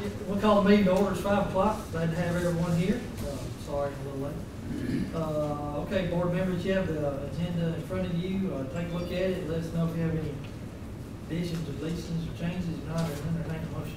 We'll call the meeting to order. It's 5 o'clock. Glad to have everyone here. Sorry, I'm a little late. Okay, board members, you have the agenda in front of you. Take a look at it. Let us know if you have any additions, deletions, or changes. If not, entertain a motion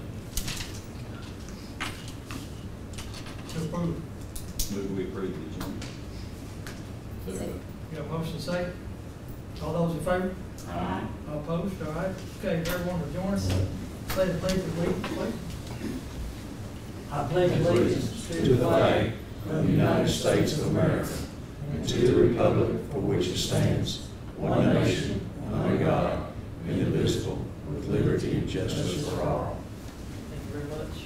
to approve. Move we approve the agenda. You got a motion second? All those in favor? Aye. All opposed? All right. Okay, if everyone will join us. Say the pledge of allegiance, please. I pledge allegiance to the flag of the United States of America and to the republic for which it stands, one nation, under God, indivisible, with liberty and justice for all. Thank you very much.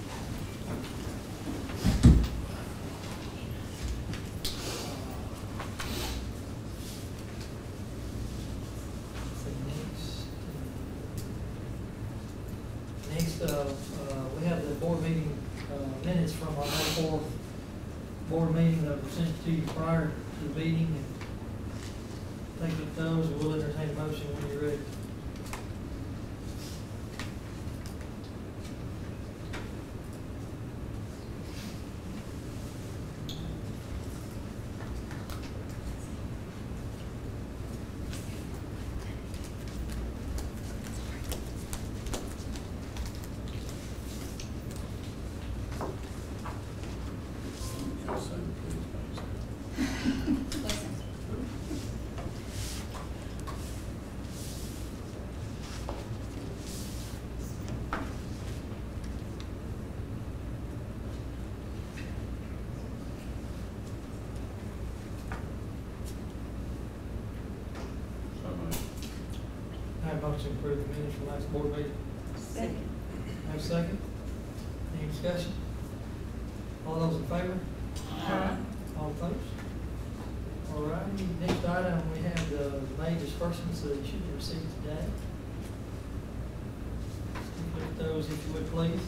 Next, we have the board meeting minutes from our May 4th board meeting that were sent to you prior to the meeting. And take a look at those, and we'll entertain a motion when you're ready. I have a motion to approve the minutes from last board meeting. Second. Have a second? Any discussion? All those in favor? Aye. All opposed? All right, next item, we have the May disbursements that you should have received today. Look at those if you would, please.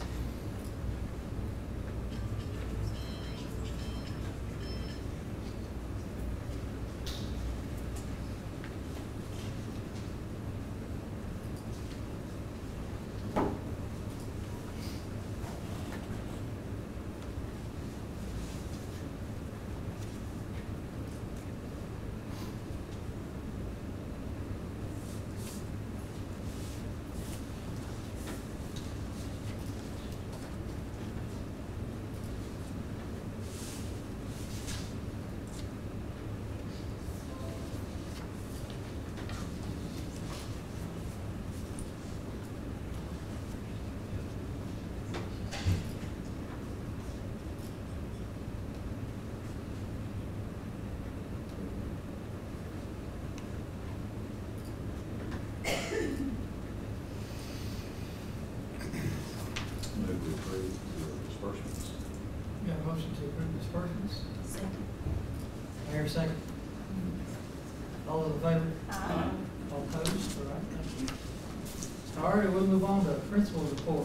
Move we approve the disbursements. You got a motion to approve disbursements? Second. Mayor, second. All those in favor? Aye. All opposed? All right, thank you. All right, we'll move on to principal's report.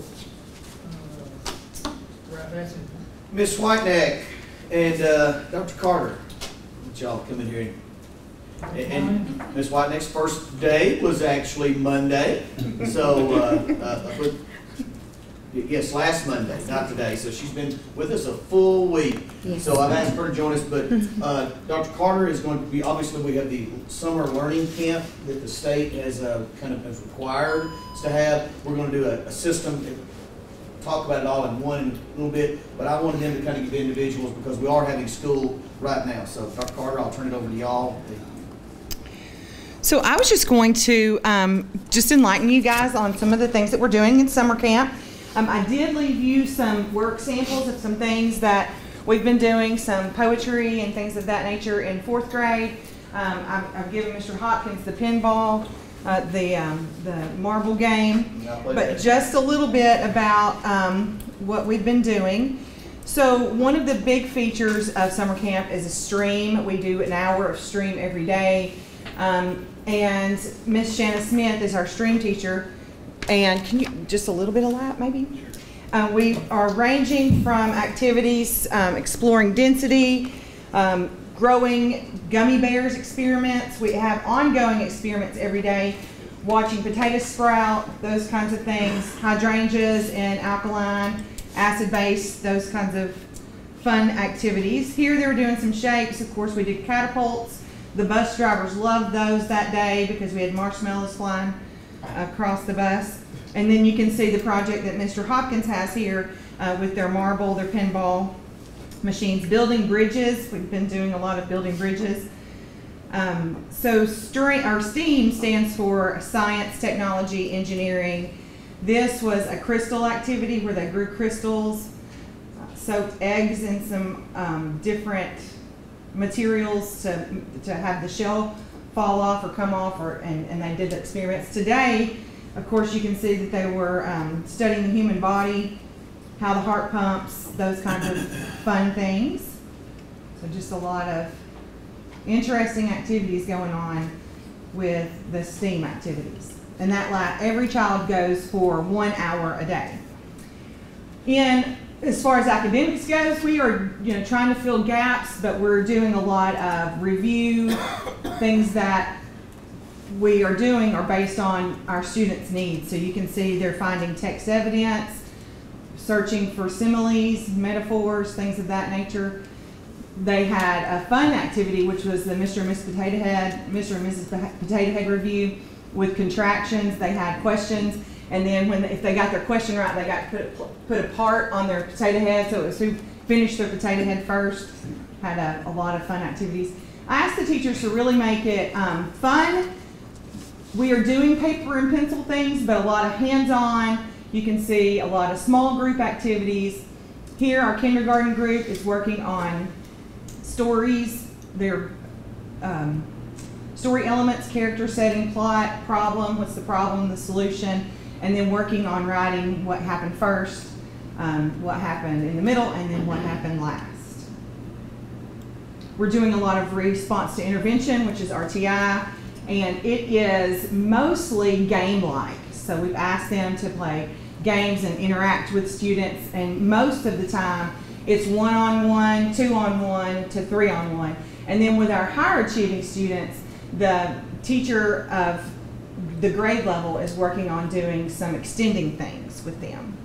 Right, that's it. Miss Whiteneck and Dr. Carter, let y'all come in here. And Miss Whiteneck's first day was actually Monday. So, yes, last Monday, not today. So she's been with us a full week. Yes. So I've asked her to join us, but Dr. Carter is going to be, obviously we have the summer learning camp that the state has kind of has required us to have. We're going to do a system, talk about it all in one in a little bit, but I wanted them to kind of give individuals because we are having school right now. So Dr. Carter, I'll turn it over to y'all. So I was just going to just enlighten you guys on some of the things that we're doing in summer camp. I did leave you some work samples of some things that we've been doing, some poetry and things of that nature in 4th grade. I've given Mr. Hopkins the pinball, the marble game, but just a little bit about what we've been doing. So one of the big features of summer camp is a stream. We do an hour of stream every day. And Miss Shanna Smith is our stream teacher. And can you, just a little bit of that maybe? We are ranging from activities, exploring density, growing gummy bears experiments. We have ongoing experiments every day, watching potatoes sprout, those kinds of things, hydrangeas and alkaline. acid base, those kinds of fun activities. Here they were doing some shapes. Of course, we did catapults. The bus drivers loved those that day because we had marshmallows flying across the bus. And then you can see the project that Mr. Hopkins has here with their marble, their pinball machines, building bridges. We've been doing a lot of building bridges. So STEAM stands for science, technology, engineering. This was a crystal activity where they grew crystals, soaked eggs in some different materials to have the shell fall off or come off, and they did the experiments. Today, of course, you can see that they were studying the human body, how the heart pumps, those kinds of fun things. So just a lot of interesting activities going on with the STEAM activities. And that every child goes for 1 hour a day. As far as academics goes, we are trying to fill gaps, but we're doing a lot of review. Things that we are doing are based on our students' needs. So you can see they're finding text evidence, searching for similes, metaphors, things of that nature. They had a fun activity, which was the Mr. and Mrs. Potato Head, Mr. and Mrs. Potato Head review with contractions. They had questions, and then if they got their question right, they got to put a part on their potato head. So it was who finished their potato head first. Had a lot of fun activities. I asked the teachers to really make it fun. We are doing paper and pencil things, but a lot of hands-on. You can see a lot of small group activities. Here, our kindergarten group is working on stories, their story elements, character setting, plot, problem, what's the problem, the solution, and then working on writing what happened first, what happened in the middle, and then what happened last. We're doing a lot of response to intervention, which is RTI, and it is mostly game-like. So we've asked them to play games and interact with students, and most of the time it's 1-on-1, 2-on-1 to 3-on-1. And then with our higher achieving students, the teacher of the grade level is working on doing some extending things with them.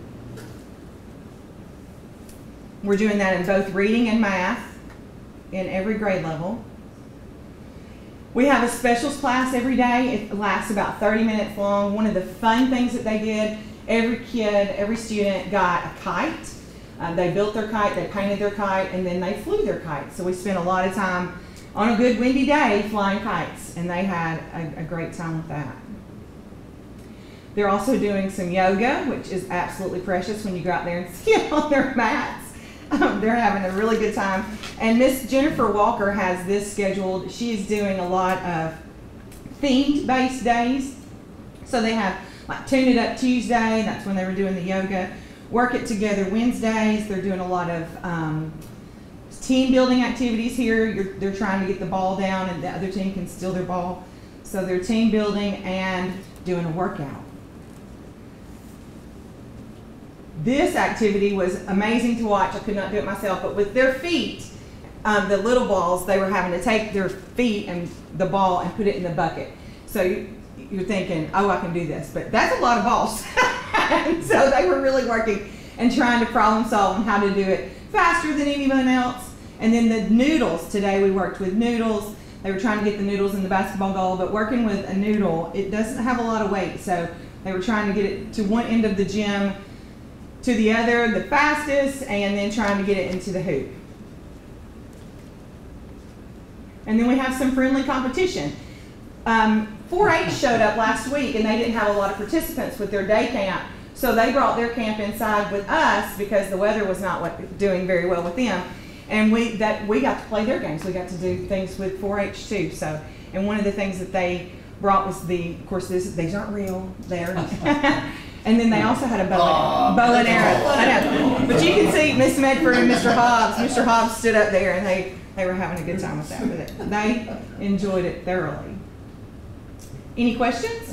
We're doing that in both reading and math in every grade level. We have a specials class every day. It lasts about 30 minutes long. One of the fun things that they did, every kid, every student got a kite. They built their kite, they painted their kite, and then they flew their kite. So we spent a lot of time on a good windy day flying kites, and they had a great time with that. They're also doing some yoga, which is absolutely precious when you go out there and see it on their mats. They're having a really good time. And Miss Jennifer Walker has this scheduled. She's doing a lot of themed-based days. So they have like Tune It Up Tuesday, that's when they were doing the yoga. Work It Together Wednesdays, they're doing a lot of team building activities here. They're trying to get the ball down and the other team can steal their ball. So they're team building and doing a workout. This activity was amazing to watch. I could not do it myself, but with their feet, the little balls, they were having to take their feet and the ball and put it in the bucket. So you're thinking, oh, I can do this, but that's a lot of balls. And so they were really working and trying to problem solve on how to do it faster than anyone else. And then the noodles, today we worked with noodles. They were trying to get the noodles in the basketball goal, but working with a noodle, it doesn't have a lot of weight. So they were trying to get it to one end of the gym to the other, the fastest, and then trying to get it into the hoop. And then we have some friendly competition. 4-H showed up last week and they didn't have a lot of participants with their day camp. So they brought their camp inside with us because the weather was not doing very well with them. And we got to play their games. We got to do things with 4-H too. So, and one of the things that they brought was of course these aren't real, they're, and then they also had a bow and arrow. I know. But you can see Miss Medford and Mr. Hobbs. Mr. Hobbs stood up there and they were having a good time with that. But they enjoyed it thoroughly. Any questions?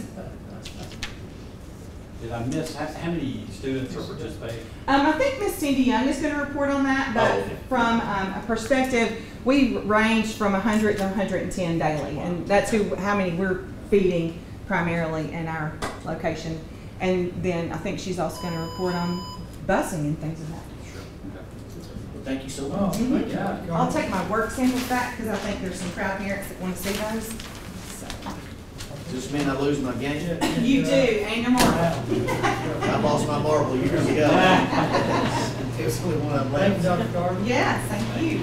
Did I miss, how many students are participating? I think Miss Cindy Young is going to report on that, but from a perspective, we range from 100 to 110 daily, and that's how many we're feeding primarily in our location. And then I think she's also going to report on busing and things of that. Well, thank you so Oh, much. thank you. I'll take my work samples back because I think there's some proud parents that want to see those. So. Does this mean I lose my game? You do, and your marble. I lost my marble years ago. It was only one of them Thank you, left. Dr. Carter. Yes, thank you.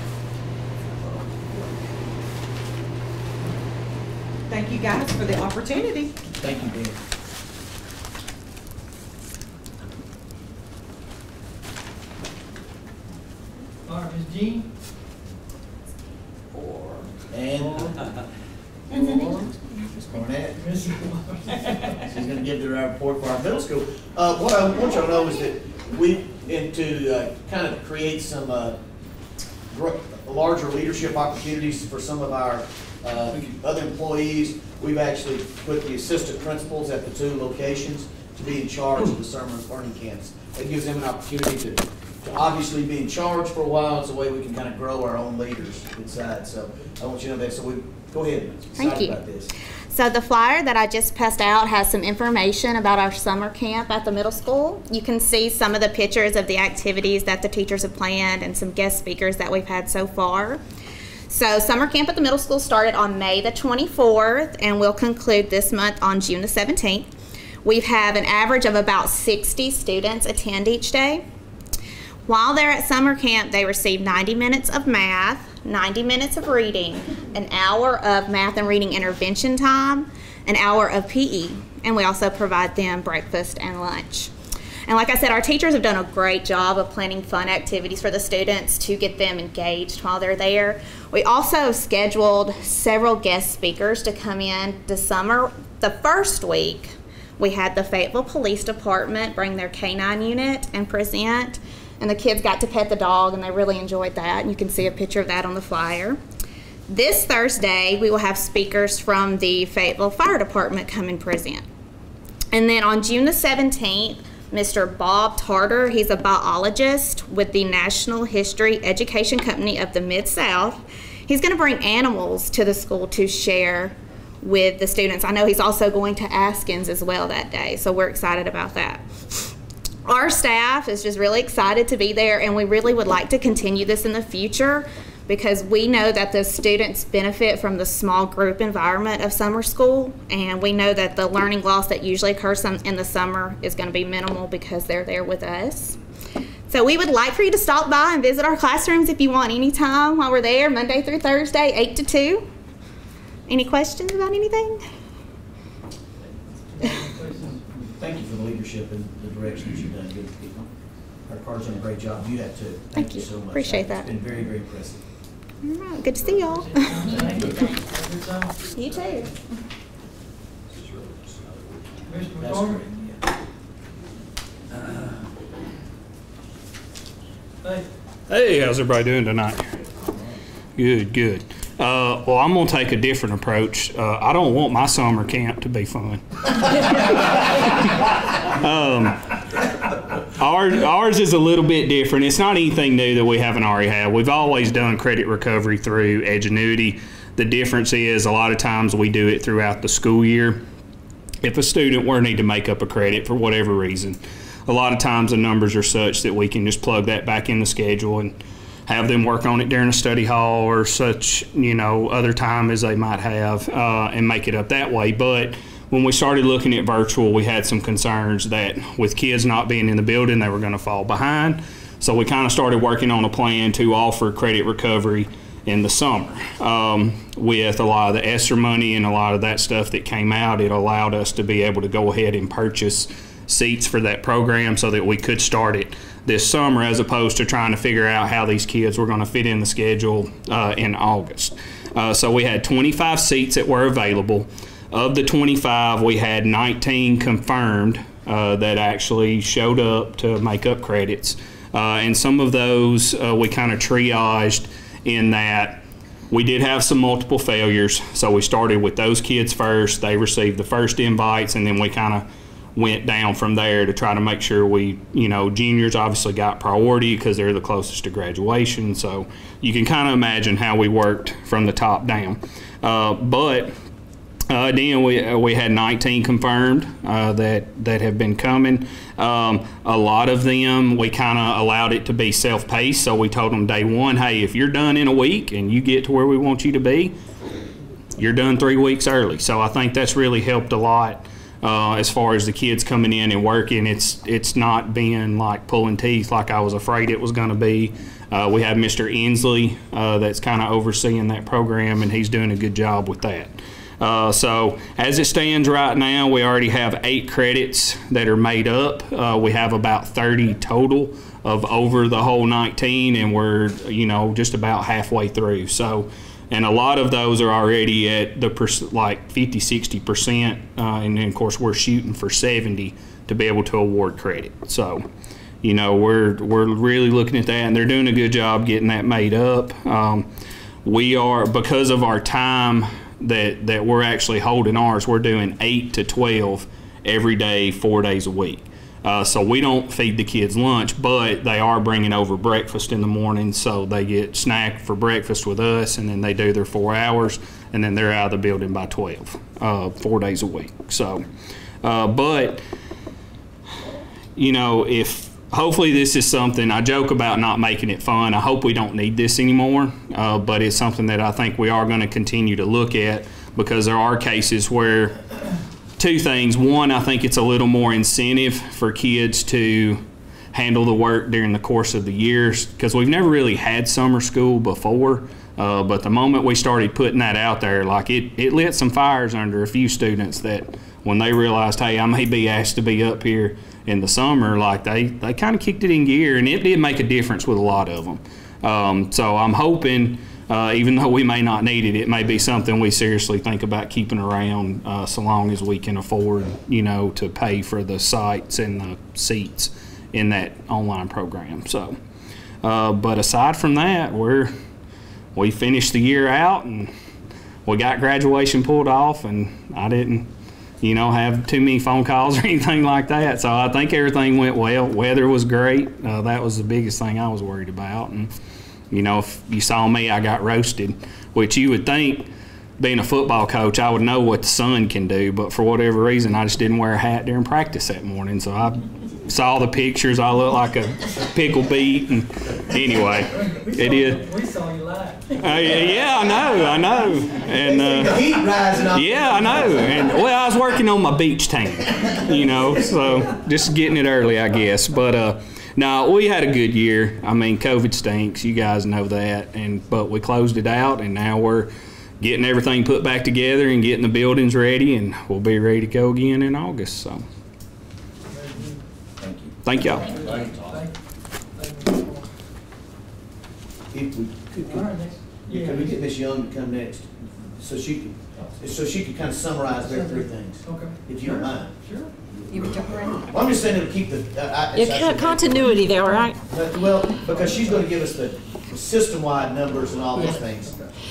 Thank you guys for the opportunity. Thank you, Dan. All right, Ms. Jean? And Four. Ms. Barnett. Ms. She's gonna give the report for our middle school. What I want y'all to know is that we, and to kind of create some larger leadership opportunities for some of our other employees, we've actually put the assistant principals at the 2 locations to be in charge of the summer learning camps. It gives them an opportunity to obviously be in charge for a while. It's a way we can kind of grow our own leaders inside. So I want you to know that. So we go ahead. Thank Excited you. about this. So the flyer that I just passed out has some information about our summer camp at the middle school. You can see some of the pictures of the activities that the teachers have planned and some guest speakers that we've had so far. So summer camp at the middle school started on May the 24th and will conclude this month on June the 17th. We have an average of about 60 students attend each day. While they're at summer camp, they receive 90 minutes of math, 90 minutes of reading, an hour of math and reading intervention time, an hour of PE, and we also provide them breakfast and lunch. And like I said, our teachers have done a great job of planning fun activities for the students to get them engaged while they're there. We also scheduled several guest speakers to come in this summer. The first week, we had the Fayetteville Police Department bring their K-9 unit and present. And the kids got to pet the dog, and they really enjoyed that. And you can see a picture of that on the flyer. This Thursday, we will have speakers from the Fayetteville Fire Department come and present. And then on June the 17th, Mr. Bob Tarter, he's a biologist with the National History Education Company of the Mid-South. He's going to bring animals to the school to share with the students. I know he's also going to Askins as well that day, so we're excited about that. Our staff is just really excited to be there, and we really would like to continue this in the future because we know that the students benefit from the small group environment of summer school, and we know that the learning loss that usually occurs in the summer is going to be minimal because they're there with us. So we would like for you to stop by and visit our classrooms if you want anytime while we're there, Monday through Thursday, 8 to 2. Any questions about anything? Thank you for the leadership and the direction that you've done. Good people. Our Carter's done a great job. You have too. Thank you so much. Appreciate that. It's been very, very impressive. All right, good to see y'all. Thank you. Good time. You too. Mr. That's McCormick? great. Yeah. Hey, Hey, how's everybody doing tonight? Good, good. Well, I'm going to take a different approach. I don't want my summer camp to be fun. Ours is a little bit different. It's not anything new that we haven't already had. We've always done credit recovery through Edgenuity. The difference is a lot of times we do it throughout the school year. If a student were to need to make up a credit for whatever reason, a lot of times the numbers are such that we can just plug that back in the schedule and have them work on it during a study hall or such, other time as they might have, and make it up that way. But when we started looking at virtual, we had some concerns that with kids not being in the building, they were going to fall behind. So we kind of started working on a plan to offer credit recovery in the summer. With a lot of the ESSER money and a lot of that stuff that came out, it allowed us to be able to go ahead and purchase seats for that program so that we could start it this summer, as opposed to trying to figure out how these kids were going to fit in the schedule in August. So we had 25 seats that were available. Of the 25, we had 19 confirmed that actually showed up to make up credits. And some of those we kind of triaged in that we did have some multiple failures. So we started with those kids first. They received the first invites, and then we kind of went down from there to try to make sure we, juniors obviously got priority because they're the closest to graduation. So you can kind of imagine how we worked from the top down. But Then we had 19 confirmed that have been coming. A lot of them, we kind of allowed it to be self-paced, so we told them day one, hey, if you're done in a week and you get to where we want you to be, you're done 3 weeks early. So I think that's really helped a lot as far as the kids coming in and working. It's not being like pulling teeth like I was afraid it was going to be. We have Mr. Inslee that's kind of overseeing that program, and he's doing a good job with that. So as it stands right now, we already have 8 credits that are made up. We have about 30 total of over the whole 19, and we're, just about halfway through. So, and a lot of those are already at the like 50–60%, and then of course we're shooting for 70 to be able to award credit. So, we're really looking at that, and they're doing a good job getting that made up. We are, because of our time that we're actually holding ours, we're doing 8 to 12 every day, 4 days a week. So we don't feed the kids lunch, but they are bringing over breakfast in the morning, so they get snacked for breakfast with us, and then they do their 4 hours, and then they're out of the building by 12, 4 days a week. So, but, if hopefully this is something, I joke about not making it fun. I hope we don't need this anymore, but it's something that I think we are going to continue to look at, because there are cases where, 2 things. One, I think it's a little more incentive for kids to handle the work during the course of the years, because we've never really had summer school before, but the moment we started putting that out there, like it lit some fires under a few students that when they realized, hey, I may be asked to be up here in the summer, like they kind of kicked it in gear, and it did make a difference with a lot of them. So I'm hoping, even though we may not need it, it may be something we seriously think about keeping around, so long as we can afford, to pay for the sites and the seats in that online program. So, but aside from that, we finished the year out, and we got graduation pulled off, and I didn't have too many phone calls or anything like that. So I think everything went well. Weather was great. That was the biggest thing I was worried about. And, if you saw me, I got roasted, which you would think, being a football coach, I would know what the sun can do. But for whatever reason, I just didn't wear a hat during practice that morning. So I saw the pictures. I looked like a pickle beet. And anyway, it is. We saw you live. Yeah, I know. And The heat rising up. yeah, I know. And well, I was working on my beach tan, so just getting it early, I guess. But no, we had a good year. I mean, COVID stinks. You guys know that. But we closed it out, and now we're getting everything put back together and getting the buildings ready, and we'll be ready to go again in August. So, Thank you. thank y'all. If we All right, next. Yeah. Can we get Miss Young to come next, so she could kind of summarize their 3 things, Okay. if you don't mind? Sure. You would jump around. Well, I'm just saying it'll keep the, it's Yeah, actually- continuity there, right? Well, because she's gonna give us the system-wide numbers and all those things.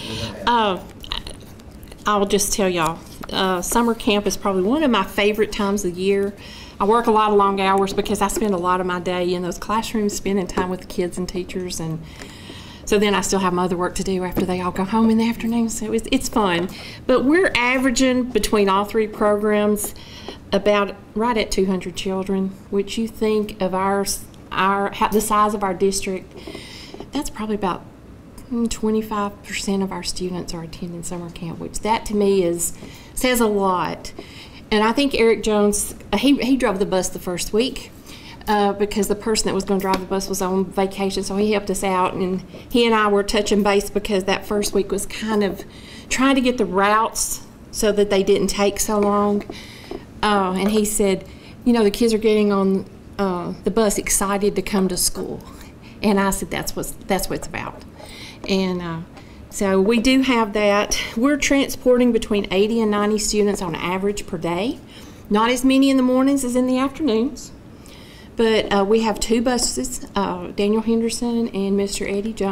I'll just tell y'all, summer camp is probably one of my favorite times of the year. I work a lot of long hours because I spend a lot of my day in those classrooms spending time with the kids and teachers, and so then I still have my other work to do after they all go home in the afternoon, so it's fun. But we're averaging between all 3 programs about right at 200 children, which you think of the size of our district, that's probably about 25% of our students are attending summer camp, which that to me says a lot. And I think Eric Jones, he drove the bus the first week because the person that was going to drive the bus was on vacation, so he helped us out. And he and I were touching base because that first week was kind of trying to get the routes so that they didn't take so long. And he said, the kids are getting on the bus excited to come to school. And I said, that's what it's about. And so we do have that. We're transporting between 80 and 90 students on average per day. Not as many in the mornings as in the afternoons. But we have 2 buses. Daniel Henderson and Mr.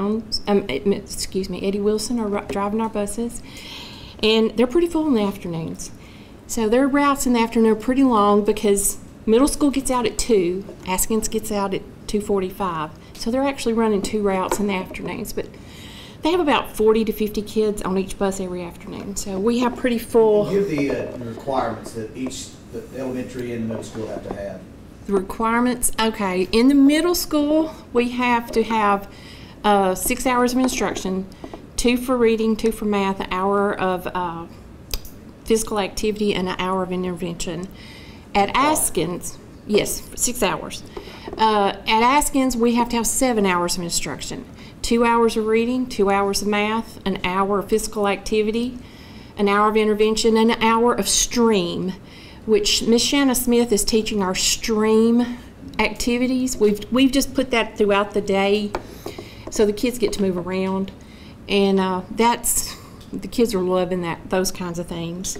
Eddie Wilson are driving our buses. And they're pretty full in the afternoons. So their routes in the afternoon are pretty long because middle school gets out at 2, Askins gets out at 2:45. So they're actually running 2 routes in the afternoons. But They have about 40 to 50 kids on each bus every afternoon, so we have pretty full. Give the requirements that the elementary and middle school have to have. The requirements, okay, in the middle school, we have to have 6 hours of instruction, 2 for reading, 2 for math, an hour of physical activity, and an hour of intervention. At Askins, yes, 6 hours. At Askins, we have to have 7 hours of instruction, 2 hours of reading, 2 hours of math, an hour of physical activity, an hour of intervention, and an hour of STREAM, which Miss Shanna Smith is teaching our STREAM activities. We've just put that throughout the day so the kids get to move around, and the kids are loving those kinds of things.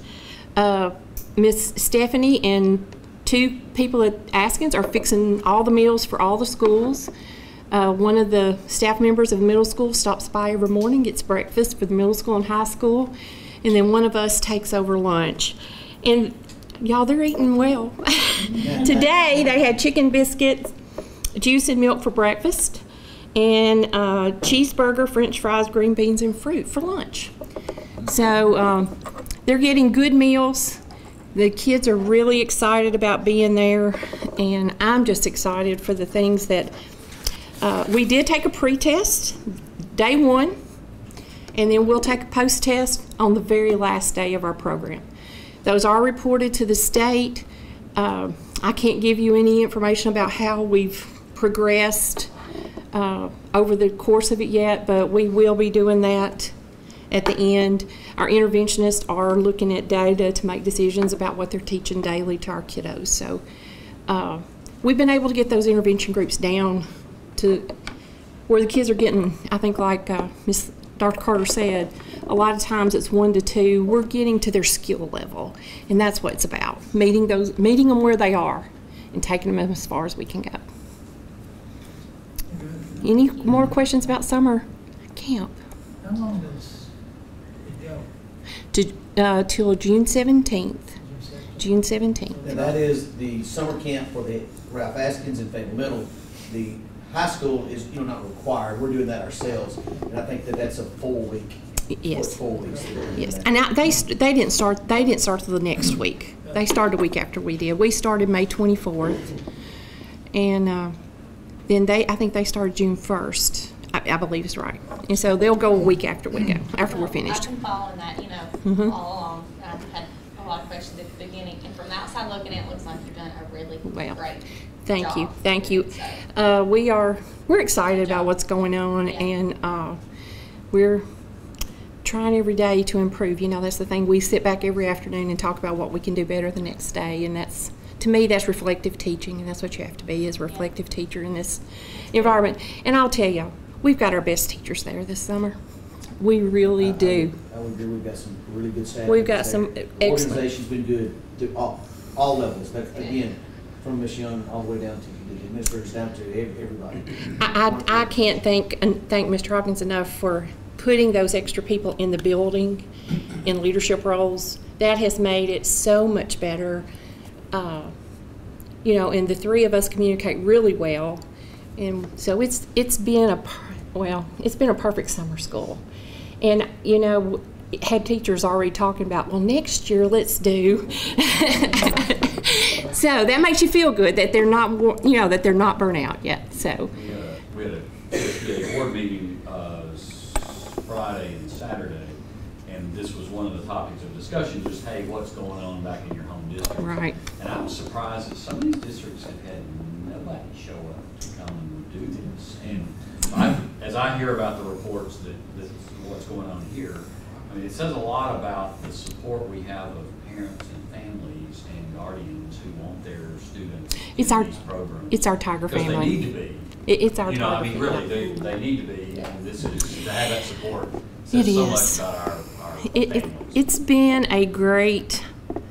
Miss Stephanie and 2 people at Askins are fixing all the meals for all the schools. One of the staff members of the middle school stops by every morning, gets breakfast for the middle school and high school, and then one of us takes over lunch. And y'all, they're eating well. Today, they had chicken biscuits, juice and milk for breakfast, and cheeseburger, french fries, green beans, and fruit for lunch. So they're getting good meals. The kids are really excited about being there, and I'm just excited for the things that we did take a pre-test day 1, and then we'll take a post-test on the very last day of our program. Those are reported to the state. I can't give you any information about how we've progressed over the course of it yet, but we will be doing that at the end. Our interventionists are looking at data to make decisions about what they're teaching daily to our kiddos. So we've been able to get those intervention groups down to where the kids are getting, I think like Dr. Carter said, a lot of times it's 1 to 2. We're getting to their skill level, and that's what it's about, meeting them where they are and taking them as far as we can go. Any more questions about summer camp? How long does it go? Till June 17th. June 17th. And that is the summer camp for the Ralph Askins and Fayetteville Middle. The high school is not required. We're doing that ourselves, and I think that's a full week. Yes. 4 weeks. Yes. And they didn't start. They didn't start till the next week. They started a week after we did. We started May 24th, and then I think they started June 1st. I believe is right. And so they'll go a week after we go, after we're finished. I've been following that, Mhm. all along. I've had a lot of questions at the beginning, and from the outside looking in, it looks like you've done a really great Thank job. you. Thank you. We're excited about what's going on, and we're trying every day to improve. That's the thing. We sit back every afternoon and talk about what we can do better the next day, and that's, to me, that's reflective teaching, and that's what you have to be, is a reflective teacher in this environment. And I'll tell you, we've got our best teachers there this summer. We really do. I would agree. We've got some really good staff. We've got some excellent. Organization's been good to all levels. But again, from Miss Young all the way down to the administrators, down to everybody. I can't thank Mr. Hopkins enough for putting those extra people in the building in leadership roles. That has made it so much better. And the 3 of us communicate really well, and so it's been a perfect summer school. And had teachers already talking about, well, next year let's do. So that makes you feel good that they're not burnt out yet. So We had a board meeting Friday and Saturday, and this was one of the topics of discussion, just, hey, what's going on back in your home district? Right. And I was surprised that some of these districts have had nobody show up to come and do this. And as I hear about the reports that what's going on here, I mean, it says a lot about the support we have of parents and families and guardians who want their students in these programs. It's our Tiger family. Because they need to be. It's our Tiger family. Really, they need to be, and this is, to have that support It says so is. much about our families. It's been a great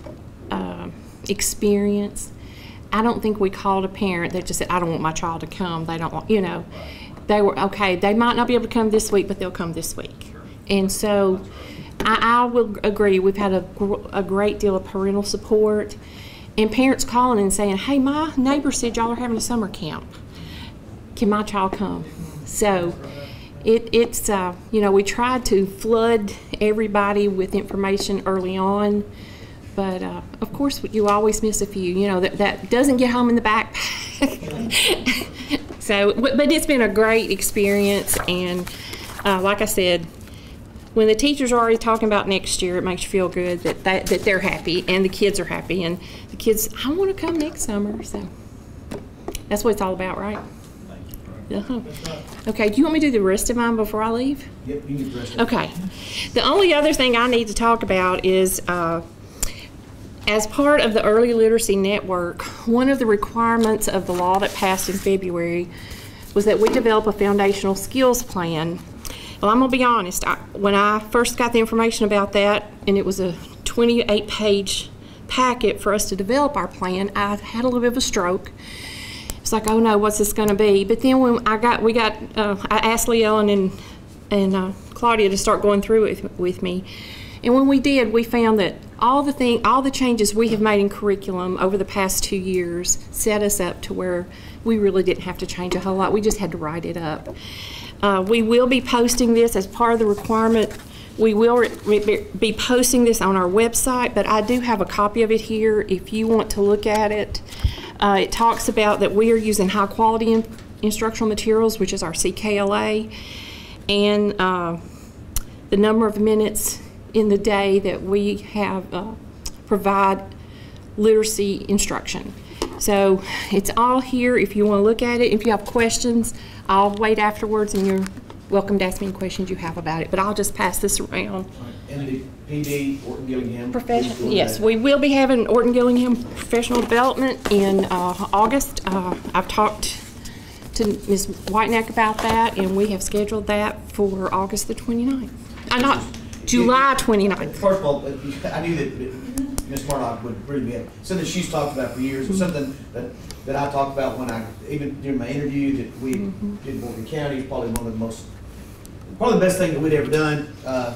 experience. I don't think we called a parent that just said, I don't want my child to come. They don't want, they were, okay, they might not be able to come this week, but they'll come this week. And so I will agree, we've had a great deal of parental support and parents calling and saying, hey, my neighbor said y'all are having a summer camp. Can my child come? So, It's we tried to flood everybody with information early on, but of course you always miss a few. That doesn't get home in the backpack. So, but it's been a great experience, and like I said, when the teachers are already talking about next year, it makes you feel good that they're happy and the kids are happy, and the kids, I want to come next summer. So that's what it's all about, right? Uh-huh. Okay, do you want me to do the rest of mine before I leave? Yep, you can do the rest of it. Okay. The only other thing I need to talk about is as part of the Early Literacy Network, one of the requirements of the law that passed in February was that we develop a foundational skills plan. Well, I'm going to be honest, when I first got the information about that, and it was a 28-page packet for us to develop our plan, I had a little bit of a stroke. It's like, oh no, what's this going to be? But then when I asked Lee Ellen and Claudia to start going through it with me, and when we did, we found that all the changes we have made in curriculum over the past 2 years set us up to where we really didn't have to change a whole lot. We just had to write it up. We will be posting this as part of the requirement. We will be posting this on our website, but I do have a copy of it here if you want to look at it. It talks about that we are using high quality instructional materials, which is our CKLA, and the number of minutes in the day that we have provide literacy instruction. So it's all here if you want to look at it. If you have questions, I'll wait afterwards, and you're welcome to ask me any questions you have about it. But I'll just pass this around. And the PD, Orton Gillingham. Yes, we will be having Orton Gillingham professional development in August. I've talked to Ms. Whiteneck about that, and we have scheduled that for August the 29th. Not July 29th. First of all, I knew that Ms. Marnock would really be something she's talked about for years, and something that I talked about when even during my interview that we did in Morgan County. Is probably one of the best thing that we'd ever done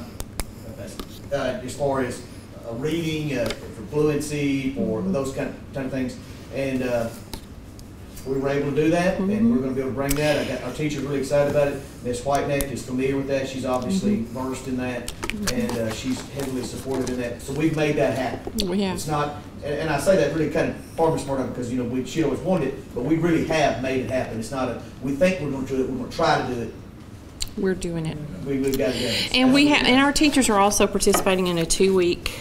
as far as reading for fluency, for those kind of things, and we were able to do that, and we're going to be able to bring that. Our teacher's really excited about it. Ms. Whiteneck is familiar with that. She's obviously versed in that, and she's heavily supportive in that. So we've made that happen. We have. It's not, and I say that really kind of farmer smart of because she always wanted it, but we really have made it happen. It's not we think we're going to do it. We're going to try to do it. We're doing it. We've got to do it. And our teachers are also participating in a 2-week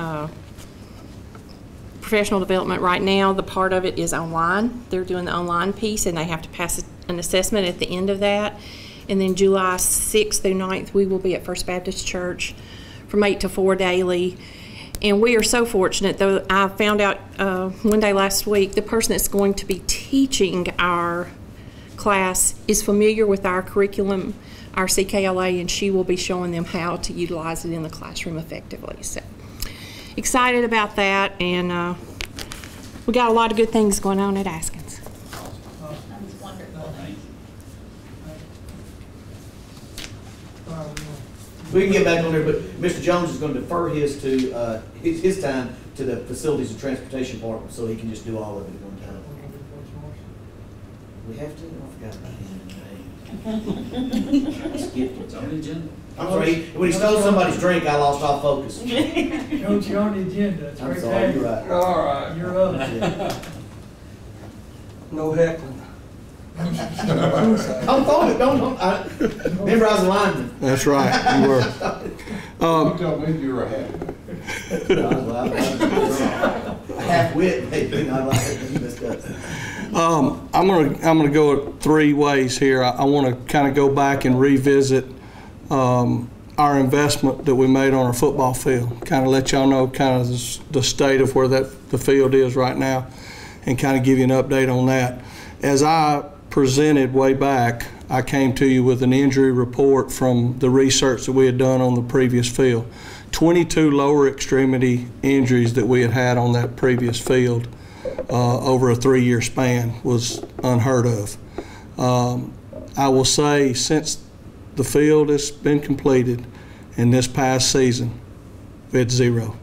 professional development right now. The part of it is online. They're doing the online piece, and they have to pass an assessment at the end of that. And then July 6th through 9th, we will be at First Baptist Church from 8 to 4 daily. And we are so fortunate, though I found out one day last week, the person that's going to be teaching our class is familiar with our curriculum, our CKLA, and she will be showing them how to utilize it in the classroom effectively. So excited about that, and we got a lot of good things going on at Askins. That's wonderful. We can get back on there, but Mr. Jones is going to defer his to his time to the facilities and transportation department, so he can just do all of it at one time. We have to. I forgot about him. It's on the agenda. I'm sorry. When he stole somebody's drink, I lost all focus. Coach, you're on the agenda. It's I'm great sorry. to have You're you. right. All right. You're up. Yeah. No heckling. I'm throwing it. Don't. Remember, I was a lineman. That's right, you were. You told me you were a half. Half wit, maybe not like you messed up. I'm gonna go 3 ways here. I want to kind of go back and revisit our investment that we made on our football field. Kind of let y'all know kind of the state of where the field is right now, and kind of give you an update on that. As I presented way back, I came to you with an injury report from the research that we had done on the previous field. 22 lower extremity injuries that we had had on that previous field over a 3-year span was unheard of. I will say since the field has been completed in this past season, it's zero.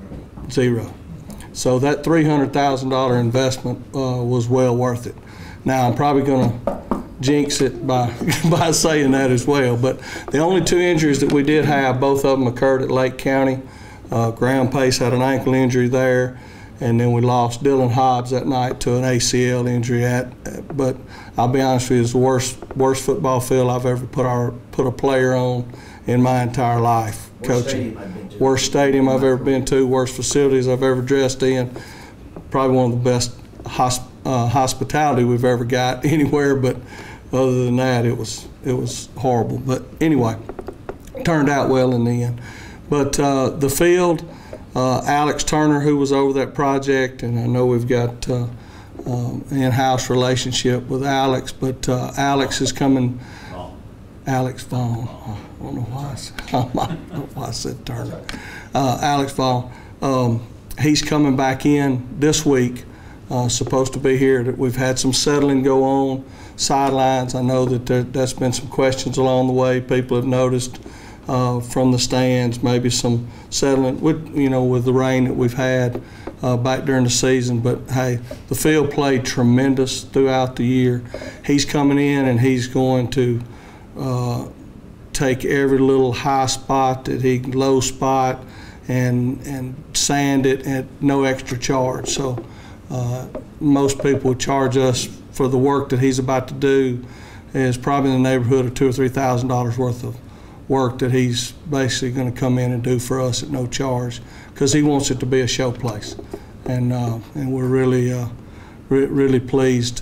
So that $300,000 investment was well worth it. Now I'm probably going to jinx it by by saying that as well. But the only 2 injuries that we did have, both of them occurred at Lake County. Graham Pace had an ankle injury there, and then we lost Dylan Hobbs that night to an ACL injury. But I'll be honest with you, it's the worst football field I've ever put a player on in my entire life. Coaching. Worst stadium I've ever been to, worst facilities I've ever dressed in. Probably one of the best hospitality we've ever got anywhere, but other than that, it was horrible. But anyway, turned out well in the end. But the field, Alex Turner, who was over that project, and I know we've got in-house relationship with Alex, but Alex is coming. Alex Vaughn. I don't know why I said Turner. Alex Vaughn. He's coming back in this week. Supposed to be here. We've had some settling go on sidelines. I know that that's been some questions along the way. People have noticed from the stands, maybe some settling with the rain that we've had back during the season. But hey, the field played tremendous throughout the year. He's coming in and he's going to take every little high spot low spot and sand it at no extra charge. So most people would charge us for the work that he's about to do is probably in the neighborhood of $2,000 or $3,000 worth of work that he's basically going to come in and do for us at no charge, because he wants it to be a show place, and we're really pleased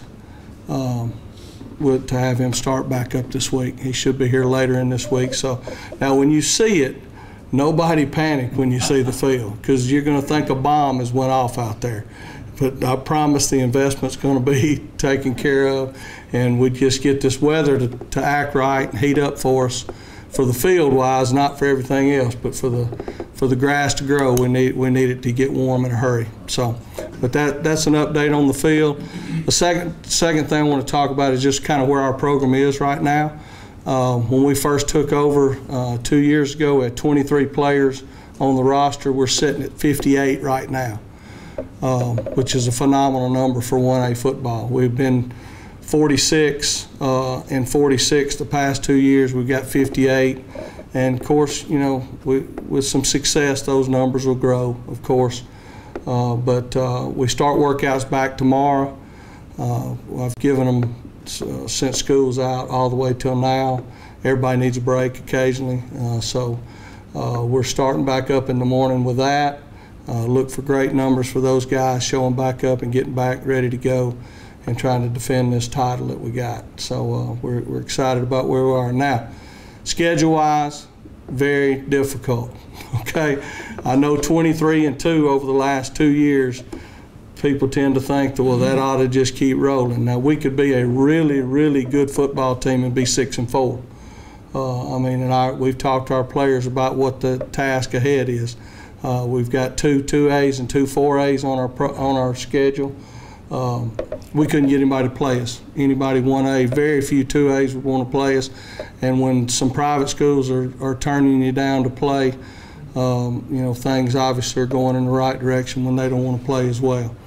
to have him start back up this week. He should be here later in this week. So now when you see it, nobody panic when you see the field, because you're going to think a bomb has went off out there. But I promise the investment's going to be taken care of, and we just get this weather to act right and heat up for us, for the field wise, not for everything else, but for the grass to grow. We need it to get warm in a hurry. So, but that's an update on the field. The second thing I want to talk about is just kind of where our program is right now. When we first took over 2 years ago, we had 23 players on the roster. We're sitting at 58 right now, which is a phenomenal number for 1A football. We've been 46 and 46 the past 2 years. We've got 58. And of course, with some success, those numbers will grow, of course. But we start workouts back tomorrow. I've given them since school's out all the way till now. Everybody needs a break occasionally. So we're starting back up in the morning with that. Look for great numbers for those guys, showing back up and getting back ready to go and trying to defend this title that we got. So we're excited about where we are now. Schedule-wise, very difficult, okay? I know 23-2 over the last 2 years, people tend to think that, well, that ought to just keep rolling. Now, we could be a really, really good football team and be 6-4. I mean, and we've talked to our players about what the task ahead is. We've got 2 2As and 2 4As on our schedule. We couldn't get anybody to play us. Anybody 1A, very few 2As would want to play us. And when some private schools are turning you down to play, things obviously are going in the right direction when they don't want to play as well.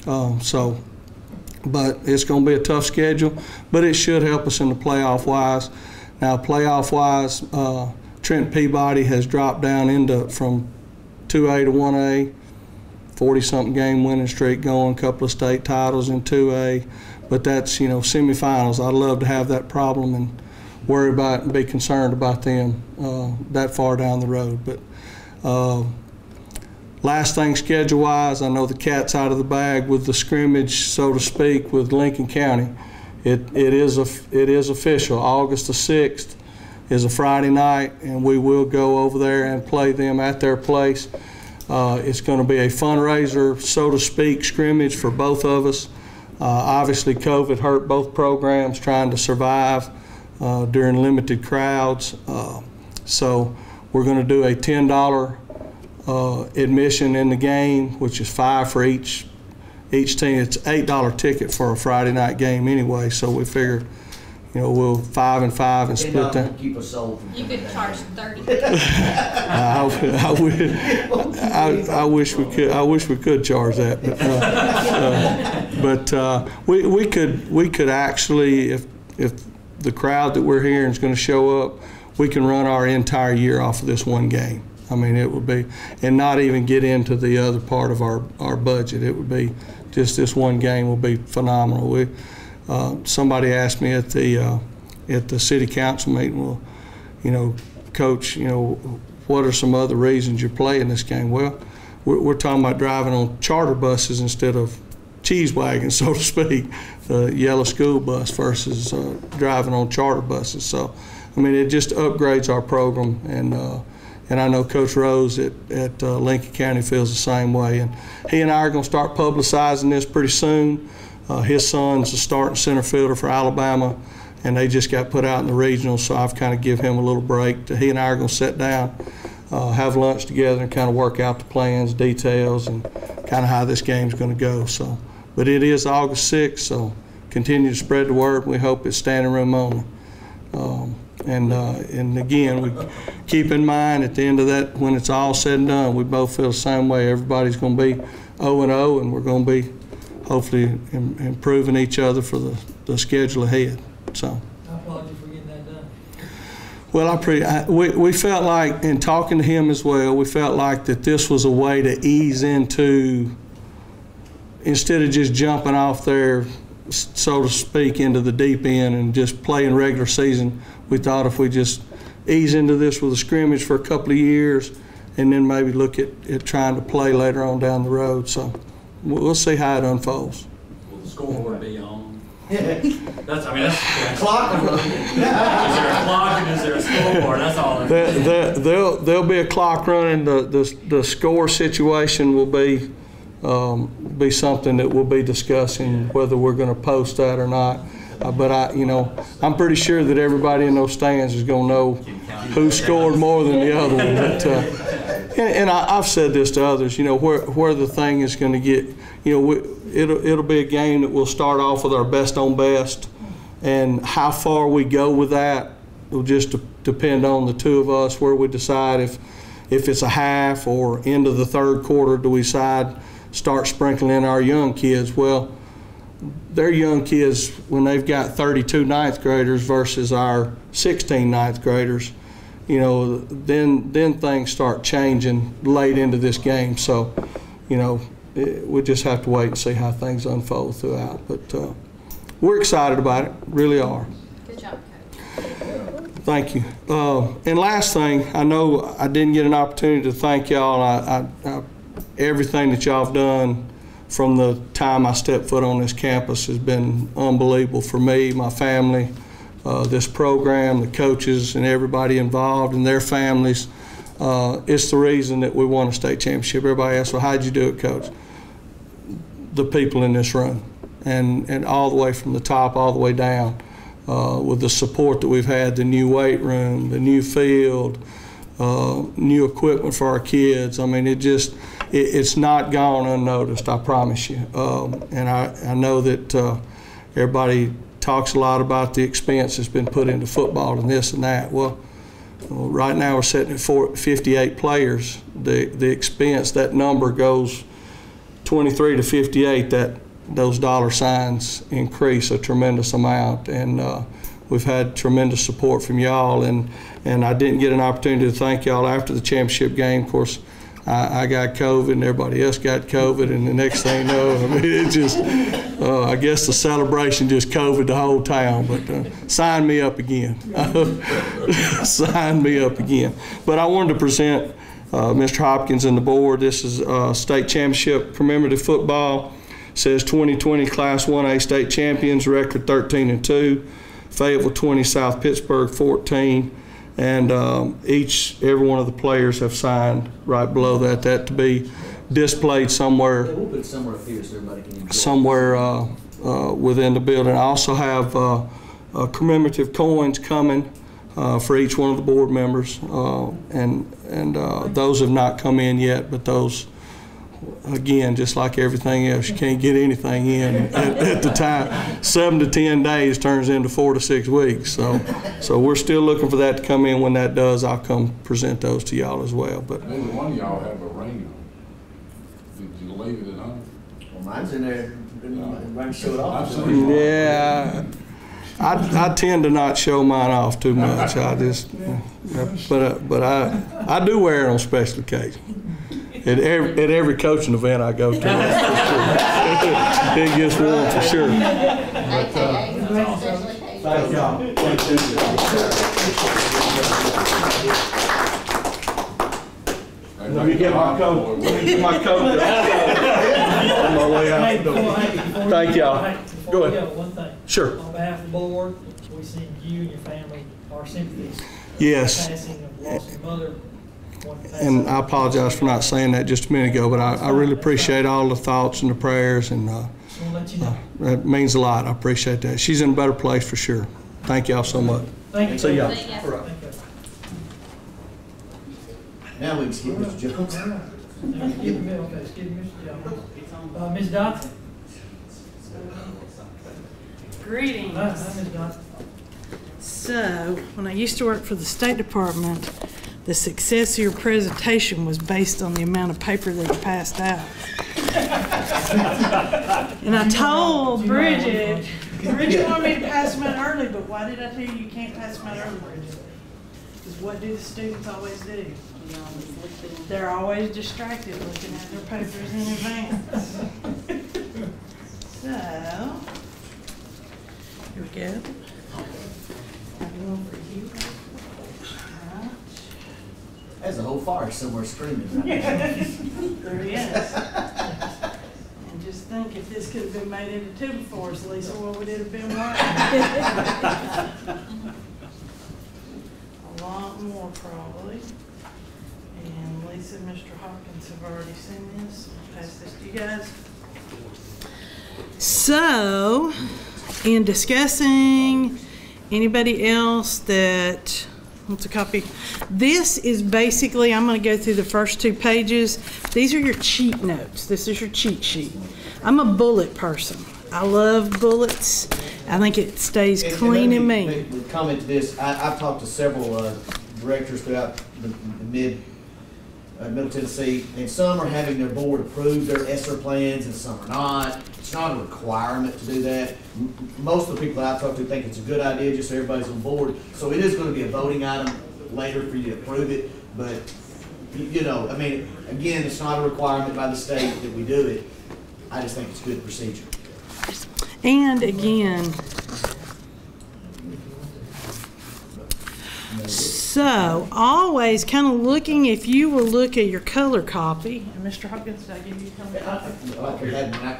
But it's going to be a tough schedule, but it should help us in the playoff-wise. Now, playoff-wise, Trent Peabody has dropped down from 2A to 1A. 40-something game winning streak going, a couple of state titles in 2A, but that's, semifinals. I'd love to have that problem and worry about and be concerned about them that far down the road. But last thing, schedule-wise, I know the cat's out of the bag with the scrimmage, so to speak, with Lincoln County. It is official. August the 6th is a Friday night, and we will go over there and play them at their place. It's going to be a fundraiser, so to speak, scrimmage for both of us. Obviously, COVID hurt both programs trying to survive during limited crowds. So we're going to do a $10 admission in the game, which is $5 for each team. It's an $8 ticket for a Friday night game anyway, so we figure, we'll 5 and 5 and split that. Keep us sold. You could charge 30. I wish we could. I wish we could charge that. But we could actually, the crowd that we're hearing is going to show up, we can run our entire year off of this one game. I mean, it would be, and not even get into the other part of our budget. It would be just this one game will be phenomenal. Somebody asked me at the city council meeting, well, you know, Coach, you know, what are some other reasons you're playing this game? Well, we're talking about driving on charter buses instead of cheese wagons, so to speak, the yellow school bus versus driving on charter buses. So, I mean, it just upgrades our program, and I know Coach Rose at Lincoln County feels the same way. And he and I are going to start publicizing this pretty soon. His son's a starting center fielder for Alabama, and they just got put out in the regional, so I've kind of give him a little break. He and I are going to sit down, have lunch together, and kind of work out the plans, details, and kind of how this game's going to go. So, but it is August 6th, so continue to spread the word. And we hope it's standing room only. And again, we keep in mind at the end of that, when it's all said and done, we both feel the same way. Everybody's going to be 0-0, and we're going to be hopefully improving each other for the schedule ahead. So. I applaud you for getting that done. Well, we felt like, in talking to him as well, we felt like that this was a way to ease into, instead of just jumping off there, so to speak, into the deep end and just playing regular season. We thought if we just ease into this with a scrimmage for a couple of years and then maybe look at trying to play later on down the road. So we'll see how it unfolds. Will the scoreboard be on? Yeah. That's Clock. Is there a clock and is there a scoreboard? That's all. There'll be a clock running. The score situation will be something that we'll be discussing, whether we're going to post that or not. But I'm pretty sure that everybody in those stands is going to know who scored more than the other one. But, and I've said this to others, where the thing is going to get, it'll be a game that we'll start off with our best on best, and how far we go with that will just depend on the two of us, where we decide if it's a half or into the third quarter, do we start sprinkling in our young kids. Well, they're young kids when they've got 32 ninth graders versus our 16 ninth graders, then things start changing late into this game. So, we just have to wait and see how things unfold throughout. But we're excited about it, really are. Good job, Coach. Thank you. And last thing, I know I didn't get an opportunity to thank y'all. I everything that y'all have done from the time I stepped foot on this campus has been unbelievable for me, my family, this program, the coaches, and everybody involved and their families. It's the reason that we won a state championship. Everybody asks, well, how'd you do it, Coach? The people in this room, and all the way from the top all the way down, with the support that we've had, the new weight room, the new field, new equipment for our kids. I mean, it's not gone unnoticed, I promise you. And I know that everybody talks a lot about the expense that's been put into football and this and that. Well, right now we're sitting at 58 players. The expense, that number goes 23 to 58, those dollar signs increase a tremendous amount. And we've had tremendous support from y'all. And I didn't get an opportunity to thank y'all after the championship game. Of course, I got COVID and everybody else got COVID, and the next thing you know, I mean, it just, I guess the celebration just COVID the whole town, but sign me up again. Sign me up again. But I wanted to present Mr. Hopkins and the board. This is state championship commemorative football. It says 2020 Class 1A state champions, record 13-2, Fayetteville 20, South Pittsburgh 14. And every one of the players have signed right below that to be displayed somewhere. We'll put it somewhere up here so everybody can enjoy. Somewhere within the building. I also have commemorative coins coming for each one of the board members, and those have not come in yet. But those, again, just like everything else, you can't get anything in at the time. 7 to 10 days turns into 4 to 6 weeks. So we're still looking for that to come in. When that does, I'll come present those to y'all as well. But maybe one of y'all have a ring on. Did you leave it at home? Well, mine's in there. Everybody can show it off. I've seen yeah, I tend to not show mine off too much. I just, but I do wear it on special occasions. At every coaching event I go to, it gets worn for sure. Thank y'all. Let me get my coat. Let me get my coat. On my way out the door. Thank y'all. Go ahead. One thing. Sure. On behalf of the board, we send you and your family our sympathies. Yes. Passing of lost your mother. And I apologize for not saying that just a minute ago, but I really appreciate all the thoughts and the prayers, and that means a lot. I appreciate that. She's in a better place for sure. Thank y'all so much. Thank you. See y'all. All right. Now we can skip Mr. Jones. Skip Mr. Jones. Ms. Dotson. Greetings. Hi, Ms. Dotson. So, when I used to work for the State Department, the success of your presentation was based on the amount of paper that you passed out. And I told Bridget wanted me to pass them out early, but why did I tell you can't pass them out early, Bridget? Because what do the students always do? They're always distracted looking at their papers in advance. So, here we go. One for you. There's a whole forest somewhere screaming right now. There he is. And just think, if this could have been made into two before us, Lisa, what would it have been worth? A lot more, probably. And Lisa and Mr. Hawkins have already seen this. I'll pass this to you guys. So, in discussing anybody else that wants a copy, this is basically, I'm going to go through the first 2 pages. These are your cheat notes. This is your cheat sheet. I'm a bullet person. I love bullets. I think it stays clean and mean. We comment to this. I've talked to several directors throughout the Middle Tennessee, and some are having their board approve their ESSER plans, and some are not. It's not a requirement to do that. Most of the people I've talked to think it's a good idea, just so everybody's on board. So it is going to be a voting item later for you to approve it, but you know, I mean, again, it's not a requirement by the state that we do it. I just think it's good procedure. And again, so always kind of looking, if you will look at your color copy, and Mr. Hawkins, did I give you a color copy?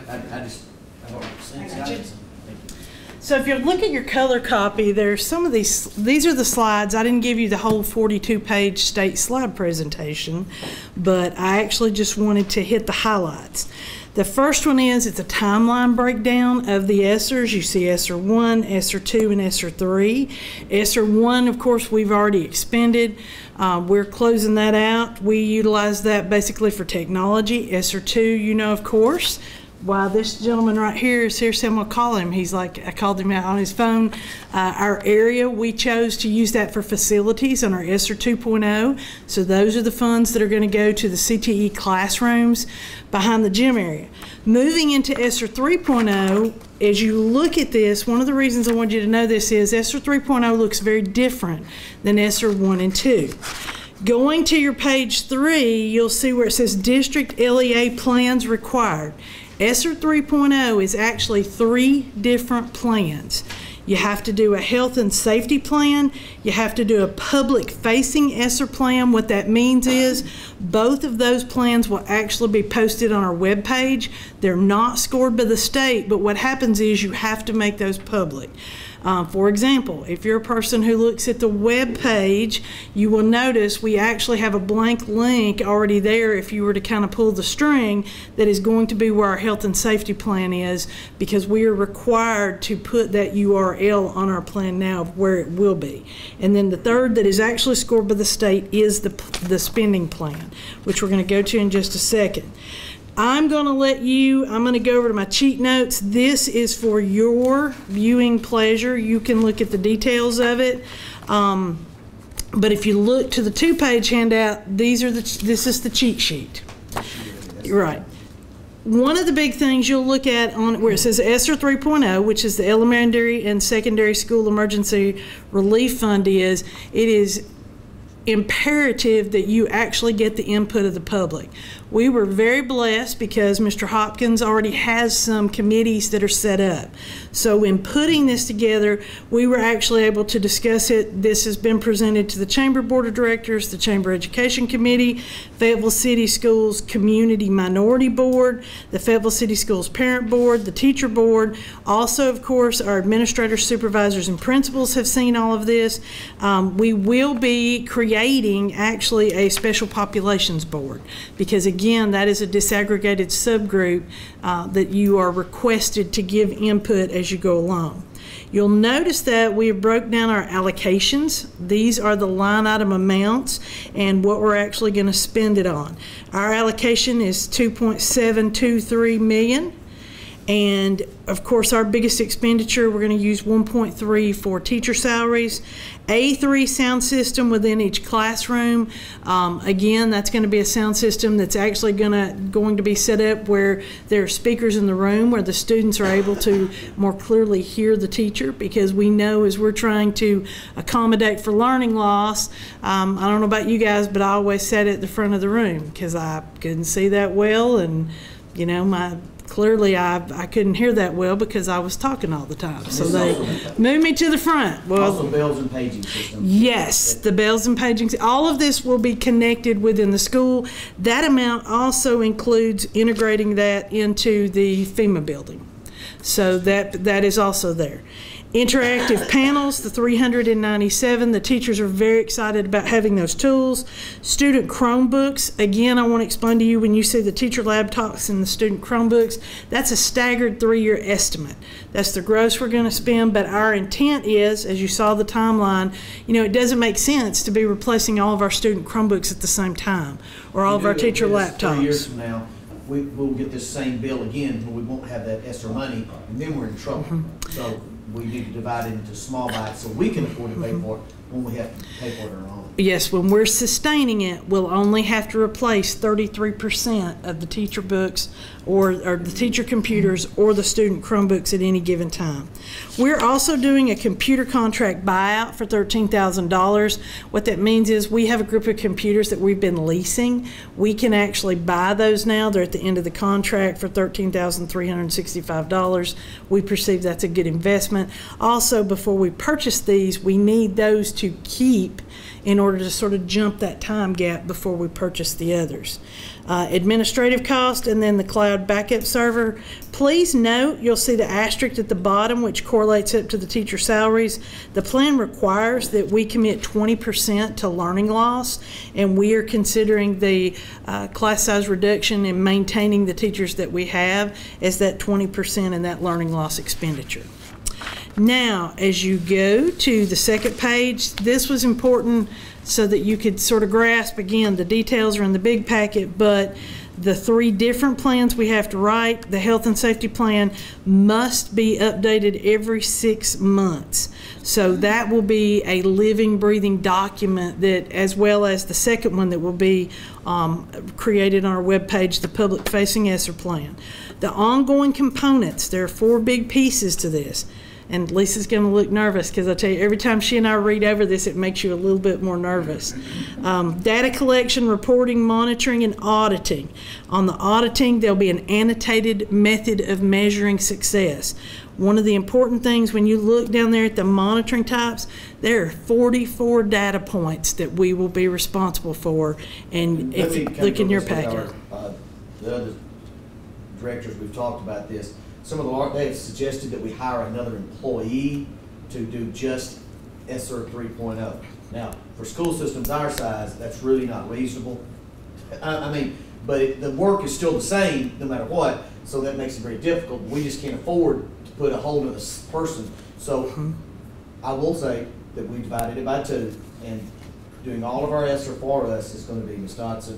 So if you look at your color copy, there's some of these are the slides. I didn't give you the whole 42-page state slide presentation, but I actually just wanted to hit the highlights. The first one is, it's a timeline breakdown of the ESSERs. You see ESSER 1, ESSER 2, and ESSER 3. ESSER 1, of course, we've already expended. We're closing that out. We utilize that basically for technology. ESSER 2, you know, of course. Why this gentleman right here is here, so I'm going to call him. He's like, I called him out on his phone. Our area, we chose to use that for facilities on our ESSER 2.0. So those are the funds that are going to go to the CTE classrooms behind the gym area. Moving into ESSER 3.0, as you look at this, one of the reasons I want you to know this is ESSER 3.0 looks very different than ESSER 1 and 2. Going to your page 3, you'll see where it says District LEA Plans Required. ESSER 3.0 is actually 3 different plans. You have to do a health and safety plan. You have to do a public-facing ESSER plan. What that means is both of those plans will actually be posted on our webpage. They're not scored by the state, but what happens is you have to make those public. For example, if you're a person who looks at the web page, you will notice we actually have a blank link already there if you were to kind of pull the string that is going to be where our health and safety plan is, because we are required to put that URL on our plan now of where it will be. And then the third that is actually scored by the state is the spending plan, which we're going to go to in just a second. I'm going to go over to my cheat notes. This is for your viewing pleasure. You can look at the details of it. But if you look to the 2-page handout, this is the cheat sheet. Right. one of the big things you'll look at on where it says ESSER 3.0, which is the Elementary and Secondary School Emergency Relief Fund, it is imperative that you actually get the input of the public. We were very blessed because Mr. Hopkins already has some committees that are set up. So in putting this together, we were actually able to discuss it. This has been presented to the Chamber Board of Directors, the Chamber Education Committee, Fayetteville City Schools Community Minority Board, the Fayetteville City Schools Parent Board, the Teacher Board. Also, of course, our administrators, supervisors, and principals have seen all of this. We will be creating actually a special populations board because, again, that is a disaggregated subgroup that you are requested to give input as you go along. You'll notice that we have broke down our allocations. These are the line item amounts and what we're actually going to spend it on. Our allocation is $2.723 million. And of course, our biggest expenditure, we're going to use 1.3 for teacher salaries, A3 sound system within each classroom. Again, that's going to be a sound system that's actually going to be set up where there are speakers in the room where the students are able to more clearly hear the teacher, because we know as we're trying to accommodate for learning loss, I don't know about you guys, but I always sat at the front of the room because I couldn't see that well, and you know, clearly I couldn't hear that well because I was talking all the time. So they moved me to the front. Well, also bells and paging system. Yes, the bells and paging. All of this will be connected within the school. That amount also includes integrating that into the FEMA building. So that is also there. Interactive panels, the 397. The teachers are very excited about having those tools. Student Chromebooks. Again, I want to explain to you, when you see the teacher laptops and the student Chromebooks, that's a staggered 3-year estimate. That's the gross we're going to spend, but our intent is, as you saw the timeline, you know, it doesn't make sense to be replacing all of our student Chromebooks at the same time, or all of our teacher laptops. 3 years from now, we'll get this same bill again, but we won't have that ESSER money, and then we're in trouble. So we need to divide it into small bites so we can afford to pay for it when we have to pay for it on our own. Yes, when we're sustaining it, we'll only have to replace 33% of the teacher books or the teacher computers or the student Chromebooks at any given time. We're also doing a computer contract buyout for $13,000. What that means is we have a group of computers that we've been leasing. We can actually buy those now. They're at the end of the contract for $13,365. We perceive that's a good investment. Also, before we purchase these, we need those to keep in order to sort of jump that time gap before we purchase the others. Administrative cost, and then the cloud backup server. Please note, you'll see the asterisk at the bottom, which correlates up to the teacher salaries. The plan requires that we commit 20% to learning loss, and we are considering the class size reduction and maintaining the teachers that we have as that 20% in that learning loss expenditure. Now, as you go to the second page, this was important so that you could sort of grasp, again, the details are in the big packet, but the 3 different plans we have to write. The health and safety plan must be updated every 6 months. So that will be a living, breathing document that, as well as the second one that will be created on our webpage, the public-facing ESSER plan. The ongoing components, there are 4 big pieces to this. And Lisa's going to look nervous because I tell you, every time she and I read over this, it makes you a little bit more nervous. Data collection, reporting, monitoring, and auditing. On the auditing, there'll be an annotated method of measuring success. One of the important things when you look down there at the monitoring types, there are 44 data points that we will be responsible for. And if you look in your packet. The other directors, we've talked about this. Some of the, they have suggested that we hire another employee to do just ESSER 3.0. Now, for school systems our size, that's really not reasonable. I mean, but the work is still the same no matter what, so that makes it very difficult. We just can't afford to put a whole other person. So I will say that we divided it by 2, and doing all of our ESSER for us is going to be Ms. Dotson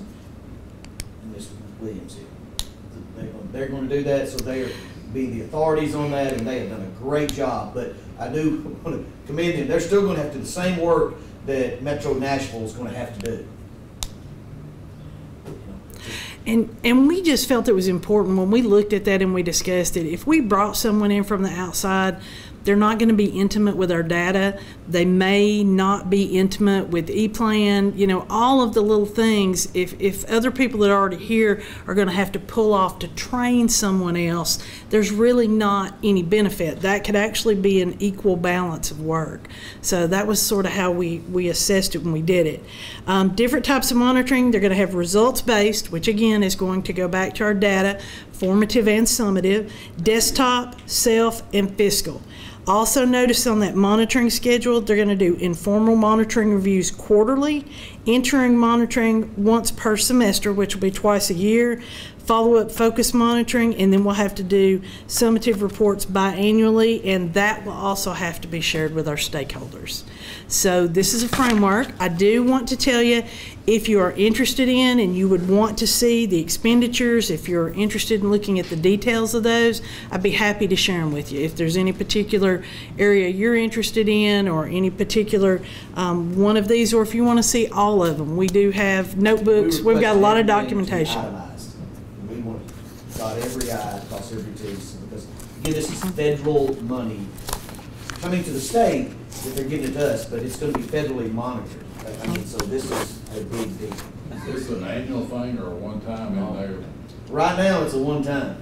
and Ms. Williams here. They're going to do that, so they are be the authorities on that, and they have done a great job. But I do want to commend them. They're still going to have to do the same work that Metro Nashville is going to have to do. And we just felt it was important when we looked at that and we discussed it. If we brought someone in from the outside, they're not going to be intimate with our data. They may not be intimate with ePlan, you know, all of the little things. If other people that are already here are going to have to pull off to train someone else, there's really not any benefit. That could actually be an equal balance of work. So that was sort of how we assessed it when we did it. Different types of monitoring, they're going to have results-based, which again is going to go back to our data, formative and summative, desktop, self, and fiscal. Also notice on that monitoring schedule, they're going to do informal monitoring reviews quarterly, interim monitoring once per semester, which will be twice a year, follow-up focus monitoring, and then we'll have to do summative reports biannually, and that will also have to be shared with our stakeholders. So this is a framework. I do want to tell you, if you are interested in and you would want to see the expenditures, if you're interested in looking at the details of those, I'd be happy to share them with you. If there's any particular area you're interested in or any particular one of these, or if you want to see all of them, we do have notebooks. We've got a lot of documentation. We want to dot every I, cross every T, because again, this is federal money coming to the state that they're giving it to us, but it's going to be federally monitored. I mean, so this is a big deal. Is this an annual thing or a one-time in there? Right now, it's a one-time.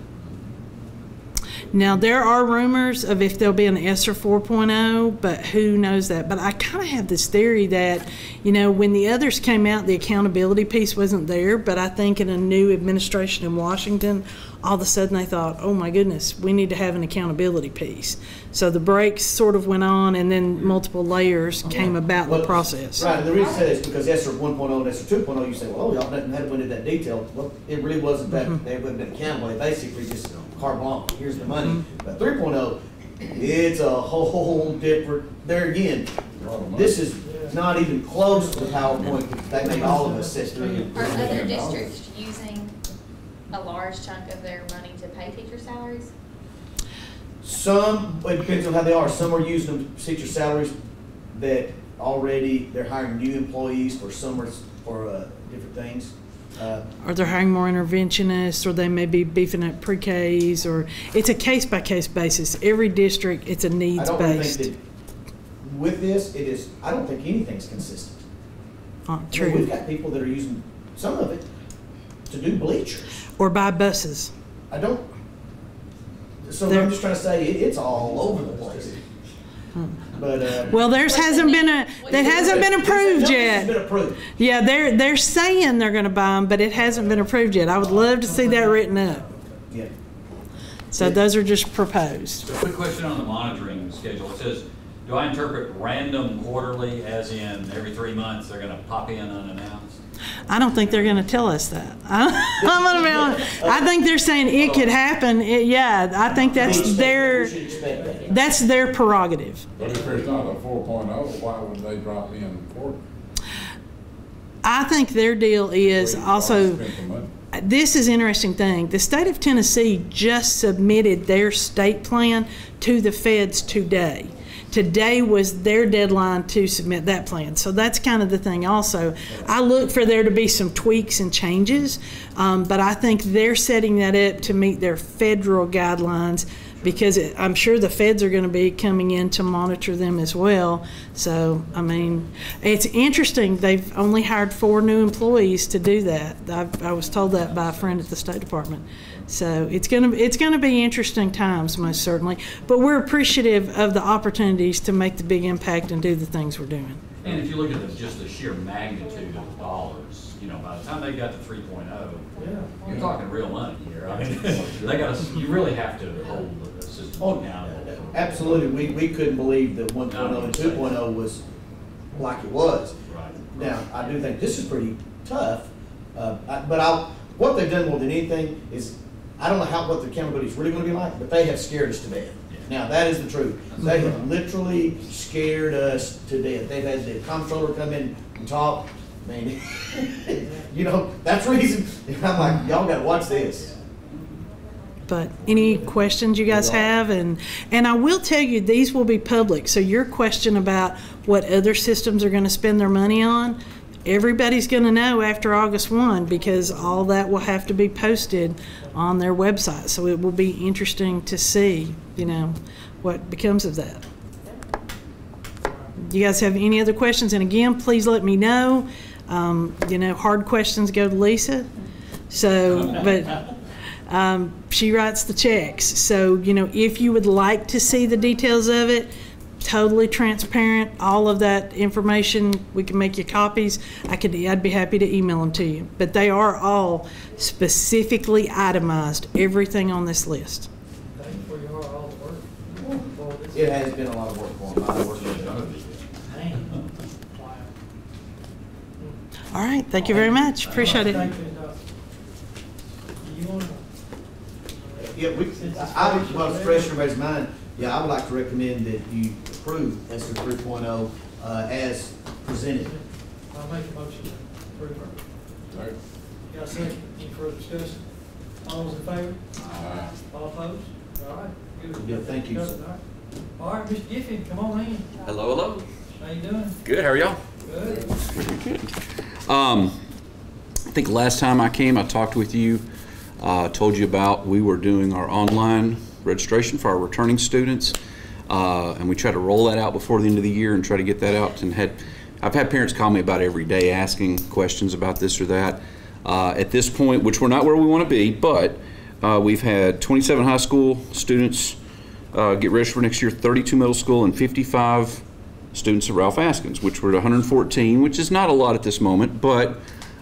Now, there are rumors of if there'll be an ESSER 4.0, but who knows that. But I kind of have this theory that, you know, when the others came out, the accountability piece wasn't there, but I think in a new administration in Washington, all of a sudden they thought, oh my goodness, we need to have an accountability piece. So the brakes sort of went on, and then multiple layers came about in the process. Right, and the reason I say that is because ESSER 1.0 and ESSER 2.0, you say, well, oh, y'all hadn't went into that detail. Well, it really wasn't that, they wouldn't been accountable. They basically just carte blanche, here's the money. But 3.0, it's a whole different, there again, this is not even close to the PowerPoint that they made all of us sit through. Are other districts using a large chunk of their money to pay teacher salaries? Some, it depends on how they are. Some are using them to teacher salaries that already, they're hiring new employees for summers for different things. Or they're hiring more interventionists, or they may be beefing up pre-Ks, or it's a case-by-case basis. Every district, it's a needs-based. I don't really think that with this, it is, I don't think anything's consistent. True. We've got people that are using some of it to do bleachers. Or buy buses. I don't, so I'm just trying to say, it's all over the place. But, well, theirs hasn't been approved yet. Been approved. Yeah, they're saying they're going to buy them, but it hasn't been approved yet. I would love to see that written up. Yeah. So those are just proposed. A quick question on the monitoring schedule. It says, do I interpret random quarterly as in every 3 months they're going to pop in unannounced? I don't think they're going to tell us that. I'm going to be honest. I think they're saying it could happen. Yeah, I think that's their prerogative. But if there's not a 4.0, why would they drop in quarterly? I think their deal is also, this is an interesting thing. The state of Tennessee just submitted their state plan to the feds today. Today was their deadline to submit that plan. So that's kind of the thing also. I look for there to be some tweaks and changes, but I think they're setting that up to meet their federal guidelines, because I'm sure the feds are going to be coming in to monitor them as well. So, I mean, it's interesting. They've only hired 4 new employees to do that. I was told that by a friend at the State Department. So it's going to be interesting times, most certainly. But we're appreciative of the opportunities to make the big impact and do the things we're doing. And if you look at just the sheer magnitude of dollars, you know, by the time they got to 3.0, you're talking real money here. I mean, you really have to hold the system accountable. Absolutely. We couldn't believe that 1.0 and 2.0 was like it was. Right. Now, I do think this is pretty tough, but what they've done more than anything is, I don't know what the accountability is really going to be like, but they have scared us to death. Yeah. Now, that is the truth. They have literally scared us to death. They've had the comptroller come in and talk. I mean, you know, that's the reason. I'm like, y'all got to watch this. But any questions you guys have? And I will tell you, these will be public. So your question about what other systems are going to spend their money on, everybody's going to know after August 1 because all that will have to be posted on their website. So it will be interesting to see, what becomes of that. You guys have any other questions? And again, please let me know. Hard questions go to Lisa. So, but she writes the checks. So, if you would like to see the details of it, totally transparent, all of that information, we can make you copies. I'd be happy to email them to you. But they are all specifically itemized, everything on this list. Thank you for all the work. It has been a lot of work for them. A lot of work for them. All right, thank you very much. Appreciate it. Thank you, Doc. You want to? Yeah, I would, well, to refresh everybody's mind, I would like to recommend that you approve ESER 3.0 as presented. I'll make a motion to approve it. Right. Got a second? Any further discussion? All those in favor? Aye. All opposed? All right. Good. Yeah, thank you. All right, Mr. Gifford, come on in. Hello, hello. How you doing? Good, how are y'all? Good. I think last time I came, I talked with you, told you about we were doing our online registration for our returning students, and we try to roll that out before the end of the year and try to get that out. And I've had parents call me about every day asking questions about this or that. At this point, which we're not where we want to be, but we've had 27 high school students get registered for next year, 32 middle school, and 55 students at Ralph Askins, which were at 114, which is not a lot at this moment, but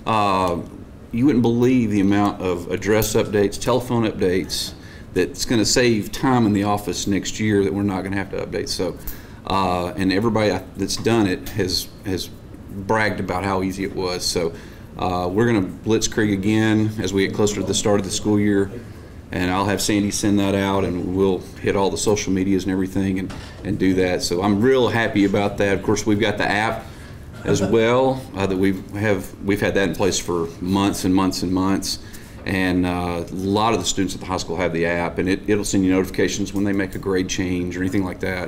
you wouldn't believe the amount of address updates, telephone updates, that's going to save time in the office next year that we're not going to have to update. So, and everybody that's done it has bragged about how easy it was. So we're going to blitzkrieg again as we get closer to the start of the school year, and I'll have Sandy send that out, and we'll hit all the social medias and everything and do that. So I'm real happy about that. Of course, we've got the app as well that we've had that in place for months and months and months. And a lot of the students at the high school have the app, and it'll send you notifications when they make a grade change or anything like that.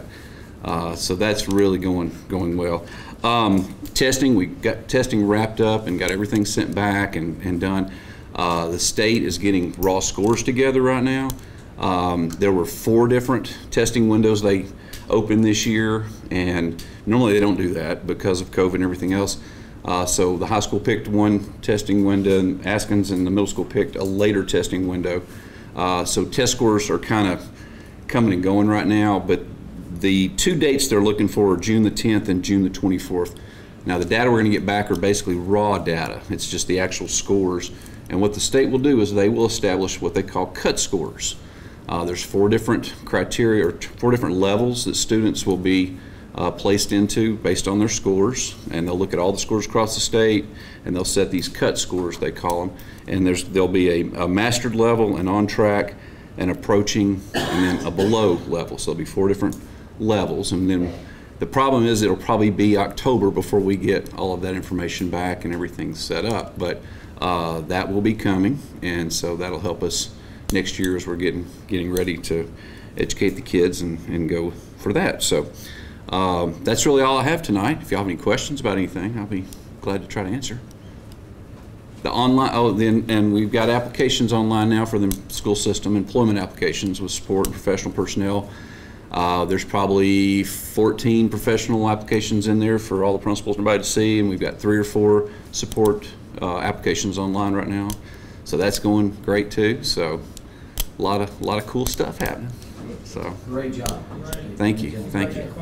So that's really going well. Testing, we got testing wrapped up and got everything sent back and done. The state is getting raw scores together right now. There were 4 different testing windows they opened this year, and normally they don't do that because of COVID and everything else. So the high school picked one testing window, and Askins and the middle school picked a later testing window. So test scores are kind of coming and going right now, but the 2 dates they're looking for are June the 10th and June the 24th. Now the data we're going to get back are basically raw data. It's just the actual scores. And what the state will do is they will establish what they call cut scores. There's 4 different criteria, or 4 different levels that students will be placed into based on their scores, and they'll look at all the scores across the state, and they'll set these cut scores, they call them. And there'll be a mastered level, an on track, an approaching, and then a below level. So there'll be 4 different levels. And then the problem is it'll probably be October before we get all of that information back and everything set up. But that will be coming, and so that'll help us next year as we're getting ready to educate the kids and go for that. So that's really all I have tonight. If you have any questions about anything, I'll be glad to try to answer. The online, and we've got applications online now for the school system, employment applications with support and professional personnel. There's probably 14 professional applications in there for all the principals and everybody to see, and we've got 3 or 4 support applications online right now. So that's going great too. So a lot of cool stuff happening. So great job. Thank you. Thank you.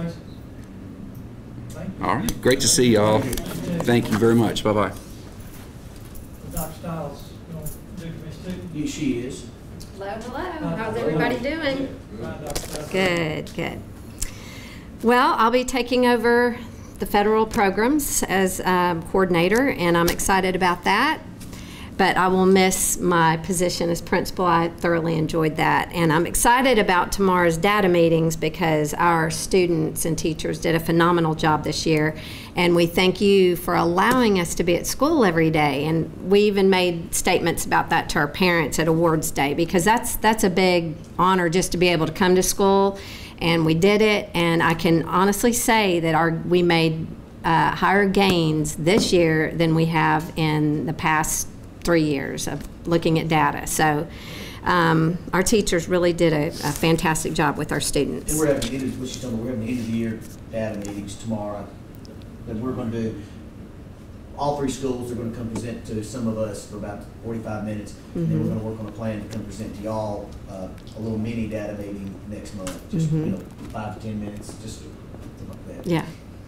All right. Great to see y'all. Thank you very much. Bye-bye. Dr. Stiles, you want to do Miss Tootie? Yeah, she is. Hello, hello. How's everybody doing? Good. Well, I'll be taking over the federal programs as coordinator, and I'm excited about that. But I will miss my position as principal. I thoroughly enjoyed that. And I'm excited about tomorrow's data meetings because our students and teachers did a phenomenal job this year. And we thank you for allowing us to be at school every day. And we even made statements about that to our parents at Awards Day, because that's a big honor just to be able to come to school. And we did it. And I can honestly say that we made higher gains this year than we have in the past 3 years of looking at data. So our teachers really did a fantastic job with our students. And we're having, what she's talking about, we're having end of the year data meetings tomorrow that we're going to do. All 3 schools are going to come present to some of us for about 45 minutes. And then we're going to work on a plan to come present to y'all a little mini data meeting next month. Just, 5 to 10 minutes, just something like that. Yeah.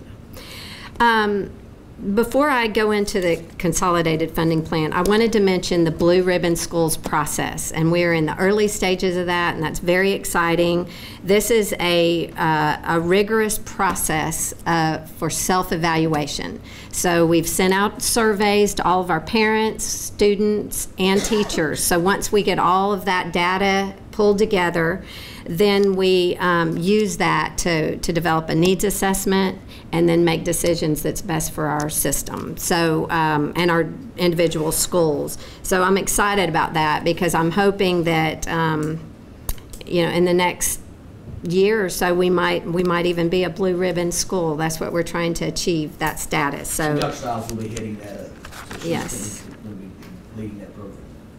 Before I go into the consolidated funding plan, I wanted to mention the Blue Ribbon Schools process, and we're in the early stages of that, and that's very exciting. This is a rigorous process for self-evaluation. So we've sent out surveys to all of our parents, students, and teachers. So once we get all of that data pulled together, then we use that to develop a needs assessment and then make decisions that's best for our system, so and our individual schools. So I'm excited about that because I'm hoping that in the next year or so we might even be a blue ribbon school. That's what we're trying to achieve, that status. So Dr. Stiles will be heading that up. So she's yes, going to be leading that program.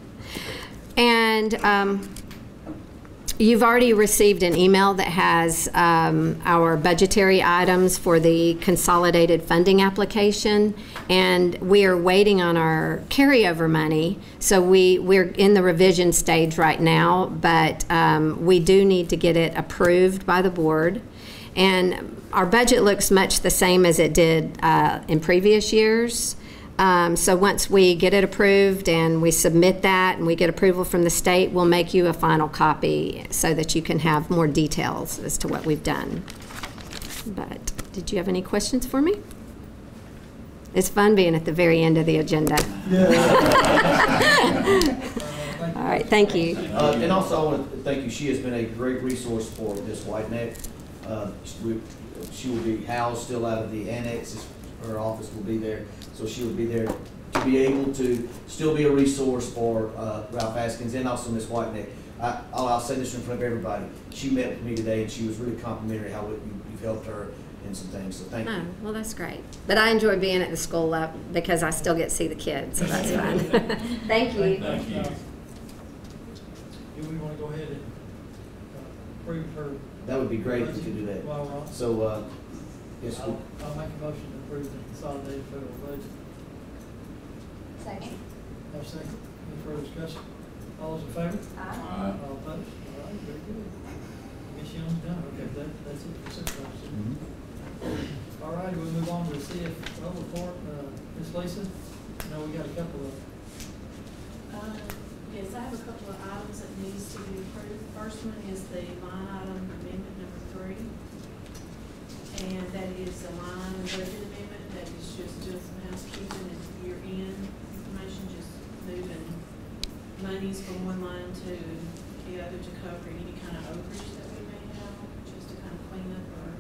and you've already received an email that has our budgetary items for the consolidated funding application, and we are waiting on our carryover money. So we're in the revision stage right now, but we do need to get it approved by the board. And our budget looks much the same as it did in previous years. So once we get it approved and we submit that and we get approval from the state, we'll make you a final copy so that you can have more details as to what we've done. But did you have any questions for me? It's fun being at the very end of the agenda. All right, thank you. And also, I want to thank you. She has been a great resource for Miss Whiteneck. She will be housed still out of the annex. Her office will be there, so she will be there to be able to still be a resource for Ralph Askins and also Miss Whiteneck. I'll say this in front of everybody. She met with me today, and she was really complimentary how you've helped her in some things. So thank you. Oh, well, that's great. But I enjoy being at the school because I still get to see the kids, so that's fun. Thank you. Thank you. Do we want to go ahead and approve her? That would be great if we could do that. While we're on. So, yes, I'll make a motion to approve the consolidated federal budget. Second. Have a second. Any further discussion? All those in favor? Aye. All opposed? All right, very good. Miss Young's done. Okay, that's it for supervisors. All right, we'll move on to the CFO report. Ms. Lisa, I know we got a couple of. Yes, I have a couple of items that needs to be approved. The first one is the line item amendment number 3. And that is a line budget amendment that is just doing some housekeeping and year-end information, just moving monies from one line to the other to cover any kind of overage that we may have, just to kind of clean up our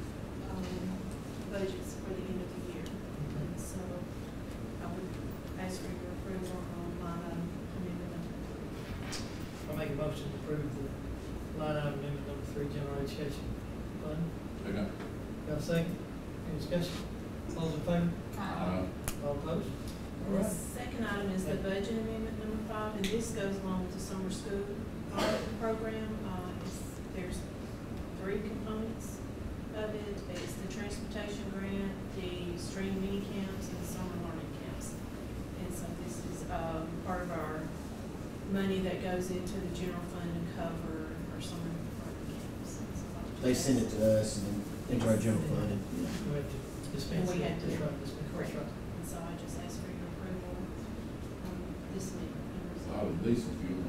budgets for the end of the year. And so I would ask for your approval on line item amendment number 3. I'll make a motion to approve the line item amendment number 3, general education fund. Okay. Got a second? Any discussion? All those in favor? Aye. All opposed? All The right. second item is the budget amendment number 5, and this goes along with the summer school program. There's 3 components of it. It's the transportation grant, the string mini camps, and the summer learning camps. And so this is part of our money that goes into the general fund to cover our summer learning camps. they send it to us and then into our general fund. And, We have to dispense And we it. have to, That's right, dispense. correct. That's right. And so I just ask for your approval this A lot of diesel fuel.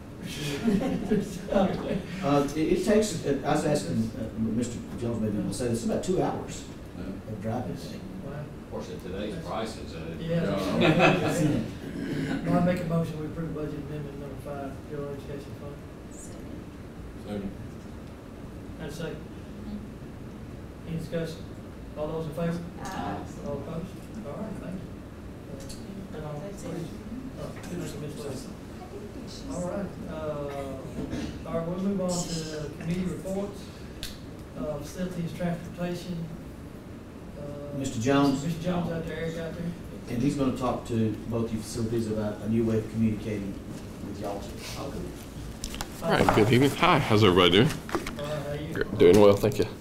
it takes, I was asking Mr. Jones, maybe he'll say this, about 2 hours of driving. Of course, at today's prices, Yeah. Well, I make a motion, we approve budget amendment number 5, general education fund. Second. And a second. Any discussion? All those in favor? Aye. All opposed? All right, thank you. And I'll- That's it. Ms. Lewis. All right, we'll move on to committee reports. Facilities, transportation. Mr. Jones. Mr. Jones out there, Eric out there. And he's gonna talk to both your facilities about a new way of communicating with y'all. All right, good evening. Hi, how's everybody doing? How you? Doing well, thank you.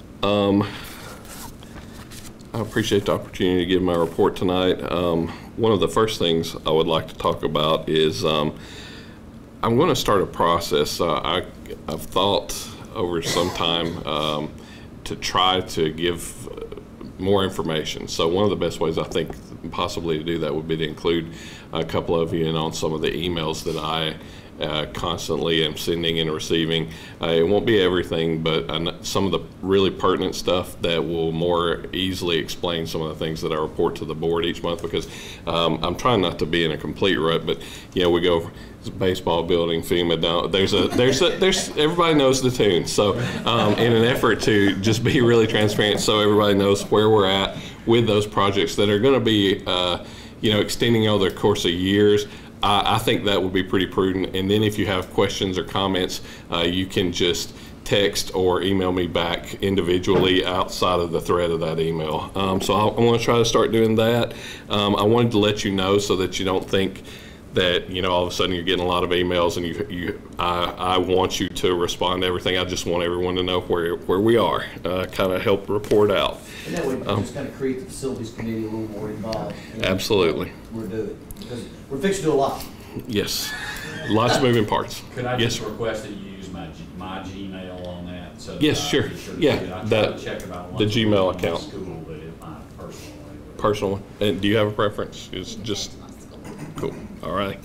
I appreciate the opportunity to give my report tonight. One of the first things I would like to talk about is I'm going to start a process. I've thought over some time to try to give more information. So one of the best ways I think possibly to do that would be to include a couple of you in on some of the emails that I constantly am sending and receiving. It won't be everything, but some of the really pertinent stuff that will more easily explain some of the things that I report to the board each month, because I'm trying not to be in a complete rut, but you know, we go baseball building, FEMA down, there's everybody knows the tune. So in an effort to just be really transparent so everybody knows where we're at with those projects that are going to be you know, extending over the course of years, I think that would be pretty prudent. And then if you have questions or comments, you can just text or email me back individually outside of the thread of that email. So I want to try to start doing that. I wanted to let you know so that you don't think that, you know, all of a sudden you're getting a lot of emails and I want you to respond to everything. I just want everyone to know where we are, kind of help report out. And that way, just kind of create the facilities committee a little more involved. Absolutely. We're doing, because we're fixing to do a lot. Yes, lots of moving parts. Could I yes, just request that you use my Gmail on that? So that yes, sure. Yeah, that check about the Gmail account. School, but it's my personal one. And do you have a preference? It's just cool. All right.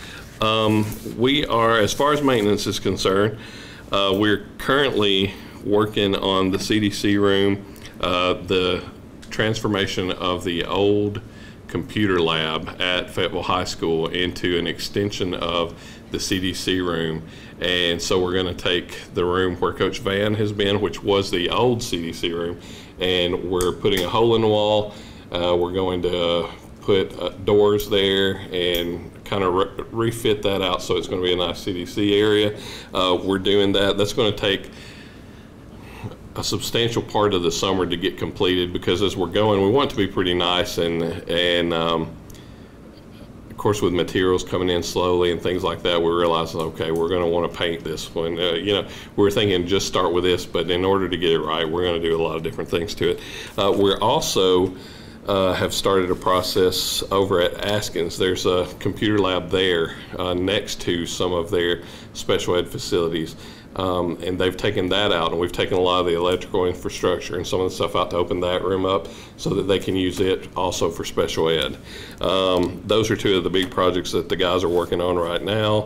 We are, as far as maintenance is concerned, we're currently working on the CDC room, the transformation of the old computer lab at Fayetteville High School into an extension of the CDC room. And so we're going to take the room where Coach Van has been, which was the old CDC room, and we're putting a hole in the wall. We're going to put doors there and kind of refit that out so it's going to be a nice CDC area. We're doing that. That's going to take a substantial part of the summer to get completed, because as we're going, we want it to be pretty nice, and of course with materials coming in slowly and things like that, we're realizing, okay, we're going to want to paint this one. You know, we were thinking just start with this, but in order to get it right, we're going to do a lot of different things to it. We're also have started a process over at Askins. There's a computer lab there next to some of their special ed facilities. And they've taken that out, and we've taken a lot of the electrical infrastructure and some of the stuff out to open that room up so that they can use it also for special ed. Those are two of the big projects that the guys are working on right now.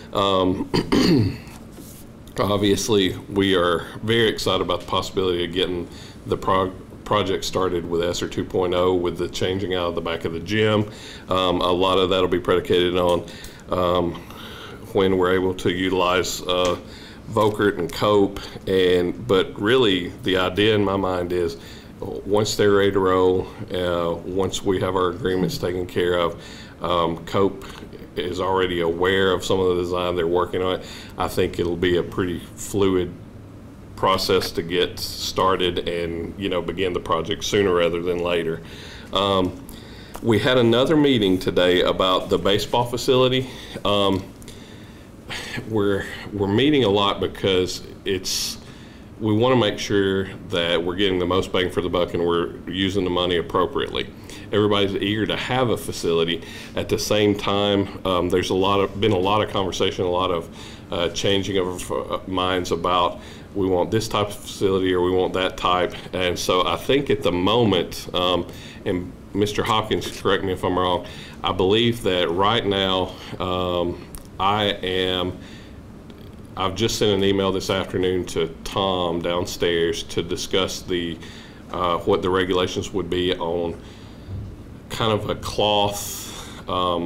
Obviously, we are very excited about the possibility of getting the project started with ESSER 2.0 with the changing out of the back of the gym. A lot of that will be predicated on when we're able to utilize Volkert and Cope, but really the idea in my mind is once they're ready to roll, once we have our agreements taken care of, Cope is already aware of some of the design they're working on. I think it'll be a pretty fluid process to get started and, you know, begin the project sooner rather than later. We had another meeting today about the baseball facility. We're meeting a lot because we want to make sure that we're getting the most bang for the buck and we're using the money appropriately. Everybody's eager to have a facility. At the same time, there's been a lot of conversation, a lot of changing of minds about we want this type of facility or we want that type. And so I think at the moment, and Mr. Hopkins, correct me if I'm wrong, I believe that right now I've just sent an email this afternoon to Tom downstairs to discuss what the regulations would be on kind of a cloth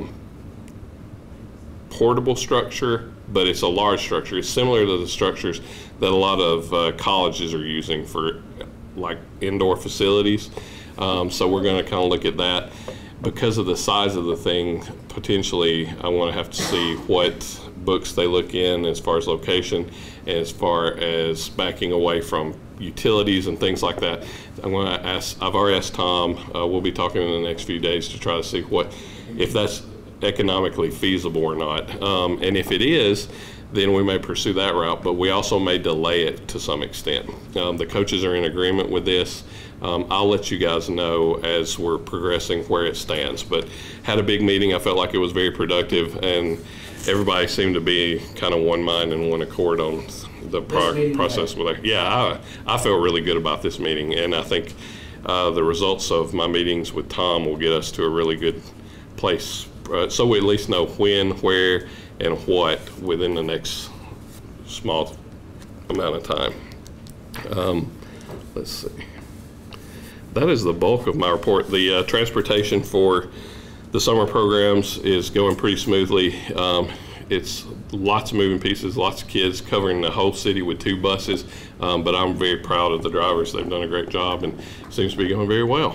portable structure, but it's a large structure. It's similar to the structures that a lot of colleges are using for like indoor facilities. So we're going to kind of look at that. Because of the size of the thing, potentially I want to have to see what books they look in as far as location and as far as backing away from utilities and things like that. I've already asked Tom, we'll be talking in the next few days to try to see if that's economically feasible or not. And if it is, then we may pursue that route, but we also may delay it to some extent. The coaches are in agreement with this. I'll let you guys know as we're progressing where it stands, but had a big meeting. I felt like it was very productive, and everybody seemed to be kind of one mind and one accord on the process with it. Yeah, I felt really good about this meeting, and I think the results of my meetings with Tom will get us to a really good place, so we at least know when, where, and what within the next small amount of time. Let's see. That is the bulk of my report. The transportation for the summer programs is going pretty smoothly. It's lots of moving pieces, lots of kids, covering the whole city with 2 buses, but I'm very proud of the drivers. They've done a great job and it seems to be going very well.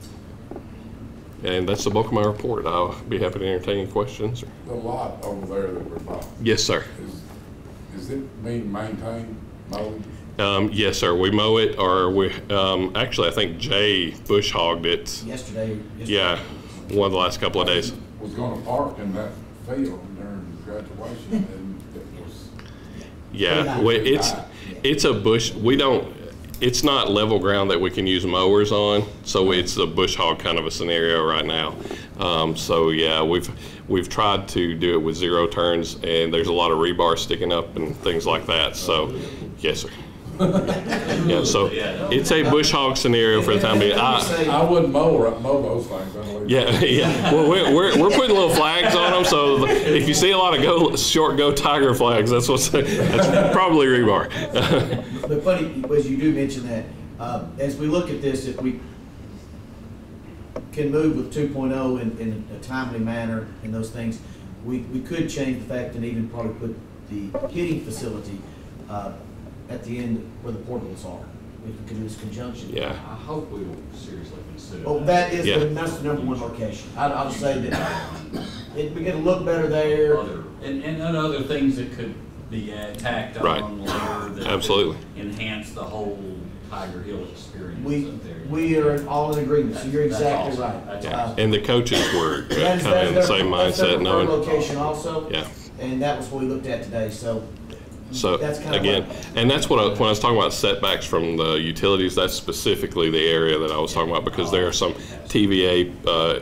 And that's the bulk of my report. I'll be happy to entertain any questions. The lot over there that we're buying. Yes, sir. Is it being maintained, mowed? Yes, sir. We mow it, or we actually I think Jay bush hogged it. Yesterday. Yeah, one of the last couple of days. Was going to park in that field during graduation, and it was. Yeah, it's a bush. We don't. It's not level ground that we can use mowers on, so it's a bush hog kind of a scenario right now. So yeah, we've tried to do it with 0 turns, and there's a lot of rebar sticking up and things like that. So yes, sir. Yeah, so it's a bush hog scenario for the time being. I wouldn't mow those things. Yeah. Well, we're putting little flags on them, so if you see a lot of short Go Tiger flags, that's probably rebar. But funny, as you do mention that, as we look at this, if we can move with 2.0 in a timely manner and those things, we could change the fact and even probably put the hitting facility at the end where the portables are. We can do this conjunction. Yeah. I hope we will seriously consider Oh, that. that is that's the #1 location. I'll say that we get to look better there. And other things that could be tacked on later that Absolutely. could enhance the whole Tiger Hill experience up there. We are all in agreement, so you're exactly awesome. right. That's Yeah. And the coaches were kind of in the same mindset, knowing. Location also. Yeah. And that was what we looked at today. So that's kind of again, and that's what when I was talking about setbacks from the utilities, that's specifically the area that I was talking about, because there are some TVA,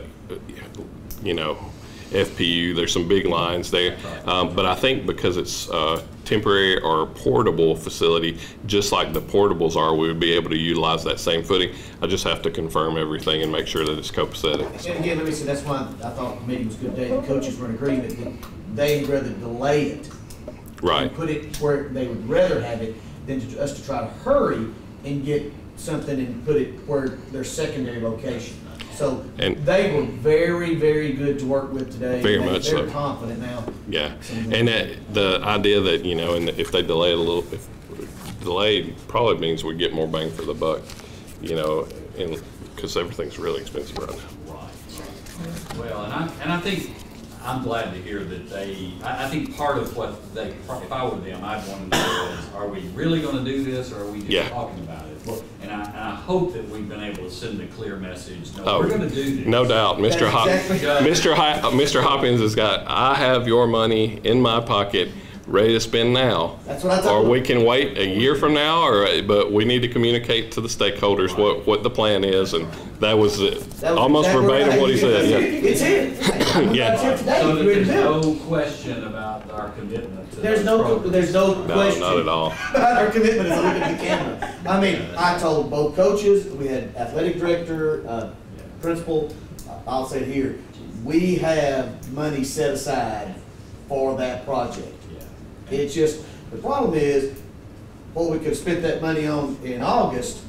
FPU, there's some big lines there. But I think because it's temporary or portable facility, just like the portables are, we would be able to utilize that same footing. I just have to confirm everything and make sure that it's copacetic. And again, let me say, that's why I thought the meeting was good today. The coaches were in agreement that they'd rather delay it. Right. Put it where they would rather have it than us to try to hurry and get something and put it where their secondary location. So they were very, very good to work with today. Very much so. They're confident now. Yeah, and the idea that, and if they delay it a little, if delayed probably means we get more bang for the buck, and because everything's really expensive right now. Right. Well, and I think I'm glad to hear that I think part of what if I were them, I'd want to know is, are we really going to do this, or are we just talking about it? And I hope that we've been able to send a clear message. No, we're going to do this. No doubt. Mr. Hopkins has got, I have your money in my pocket, ready to spend now. That's what I told Or we can wait a year from now, but we need to communicate to the stakeholders what the plan is, and that was almost verbatim what he said. It's here. Yeah. So that there's no question about our commitment to There's no question. No, not at all. Our commitment is to look at the camera. I mean, I told both coaches, we had athletic director, principal, I'll say it here, we have money set aside for that project. It's just, the problem is, what we could spend that money on in August,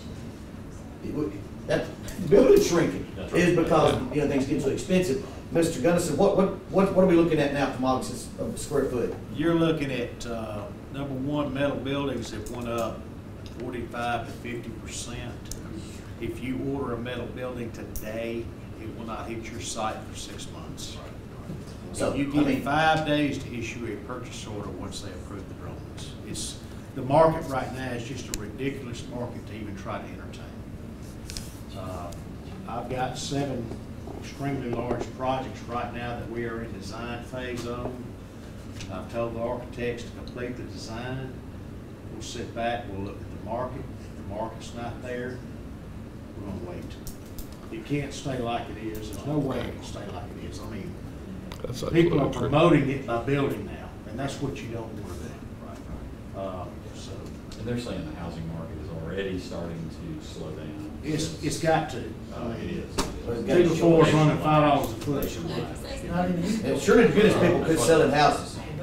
that building shrinking is because, things get so expensive. Mr. Gunnison, what are we looking at now from August of square foot? You're looking at, #1, metal buildings have went up 45 to 50%. If you order a metal building today, it will not hit your site for 6 months. So you get 5 days to issue a purchase order once they approve the drawings. the market right now is just a ridiculous market to even try to entertain. I've got 7 extremely large projects right now that we are in design phase on. I've told the architects to complete the design. We'll sit back, we'll look at the market. If the market's not there, we're gonna wait. It can't stay like it is. There's no way it can stay like it is. I mean, That's people are absolutely true. promoting it by building now, and that's what you don't want to do. So And they're saying the housing market is already starting to slow down. it's got to. It is. 2 to 4 is running $5 a foot. It's sure as good as people quit selling houses. No,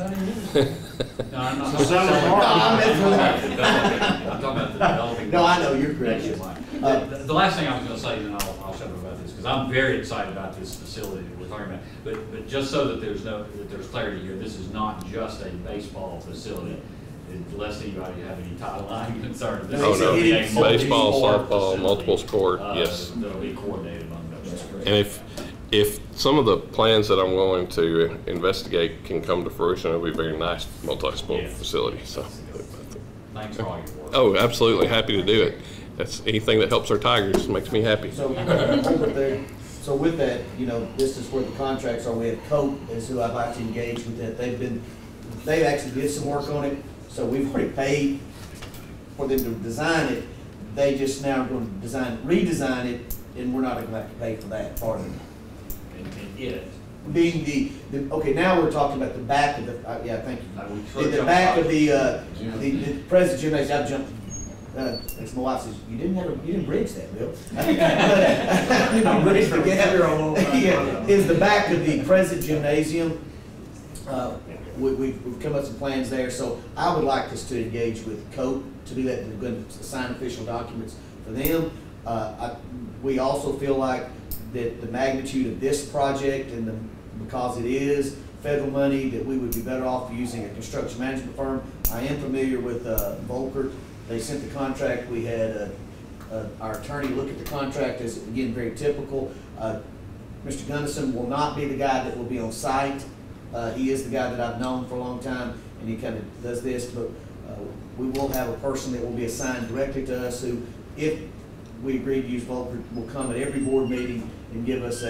I'm not. So selling I meant for that. I'm talking about the developing. No, I know, you're correct. The last thing I was gonna say, and I'll shut up about this, because I'm very excited about this facility that we're talking about. But just so that there's clarity here, this is not just a baseball facility. Unless anybody have any title line concerns. This Oh, is no. a Baseball, multi-sport softball, facility, multiple sport, yes. That'll be coordinated among those. And if some of the plans that I'm willing to investigate can come to fruition, it'll be a very nice multi-sport facility, so. Thanks for all your work. Oh, absolutely, happy to do it. That's anything that helps our Tigers makes me happy. So, hold it there. So with that, you know, this is where the contracts are. We have Cope is who I'd like to engage with that. They've actually did some work on it. So we've already paid for them to design it. They just now are going to redesign it, and we're not going to have to pay for that part of it. And it. Being okay, now we're talking about the back of the, yeah, thank you. The back of the President Gymnasium, I've jumped, as my wife says, you didn't bridge that, Bill. You bridge the gap. Yeah, is the back of the President Gymnasium. We've come up with some plans there, so I would like us to engage with COPE to do that. We're going to sign official documents for them. We also feel like that the magnitude of this project and because it is federal money, that we would be better off using a construction management firm. I am familiar with Volker. They sent the contract. We had our attorney look at the contract as, again, very typical. Mr. Gunnison will not be the guy that will be on site. He is the guy that I've known for a long time, and he kind of does this, but we will have a person that will be assigned directly to us who, if we agree to use Volker, will come at every board meeting and give us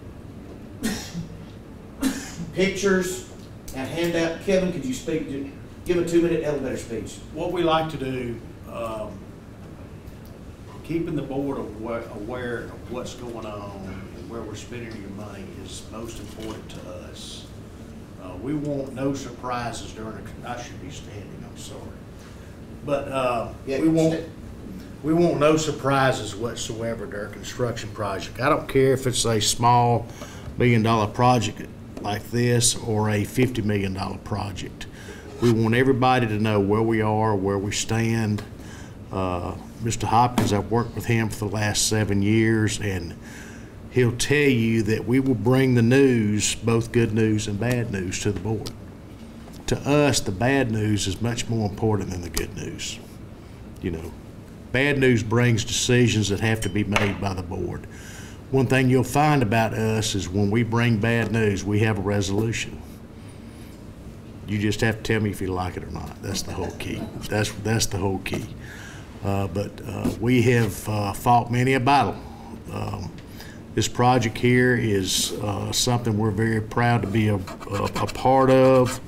pictures and handout. Kevin, could you give a 2-minute elevator speech? What we like to do, keeping the board aware of what's going on and where we're spending your money is most important to us. We want no surprises I should be standing, I'm sorry. But we want no surprises whatsoever during a construction project. I don't care if it's a small $1 million project like this or a $50 million project. We want everybody to know where we are, where we stand. Mr. Hopkins, I've worked with him for the last 7 years, and he'll tell you that we will bring the news, both good news and bad news, to the board. To us, the bad news is much more important than the good news. You know, bad news brings decisions that have to be made by the board. One thing you'll find about us is when we bring bad news, we have a resolution. You just have to tell me if you like it or not. That's the whole key. That's the whole key. But we have fought many a battle. This project here is something we're very proud to be a part of.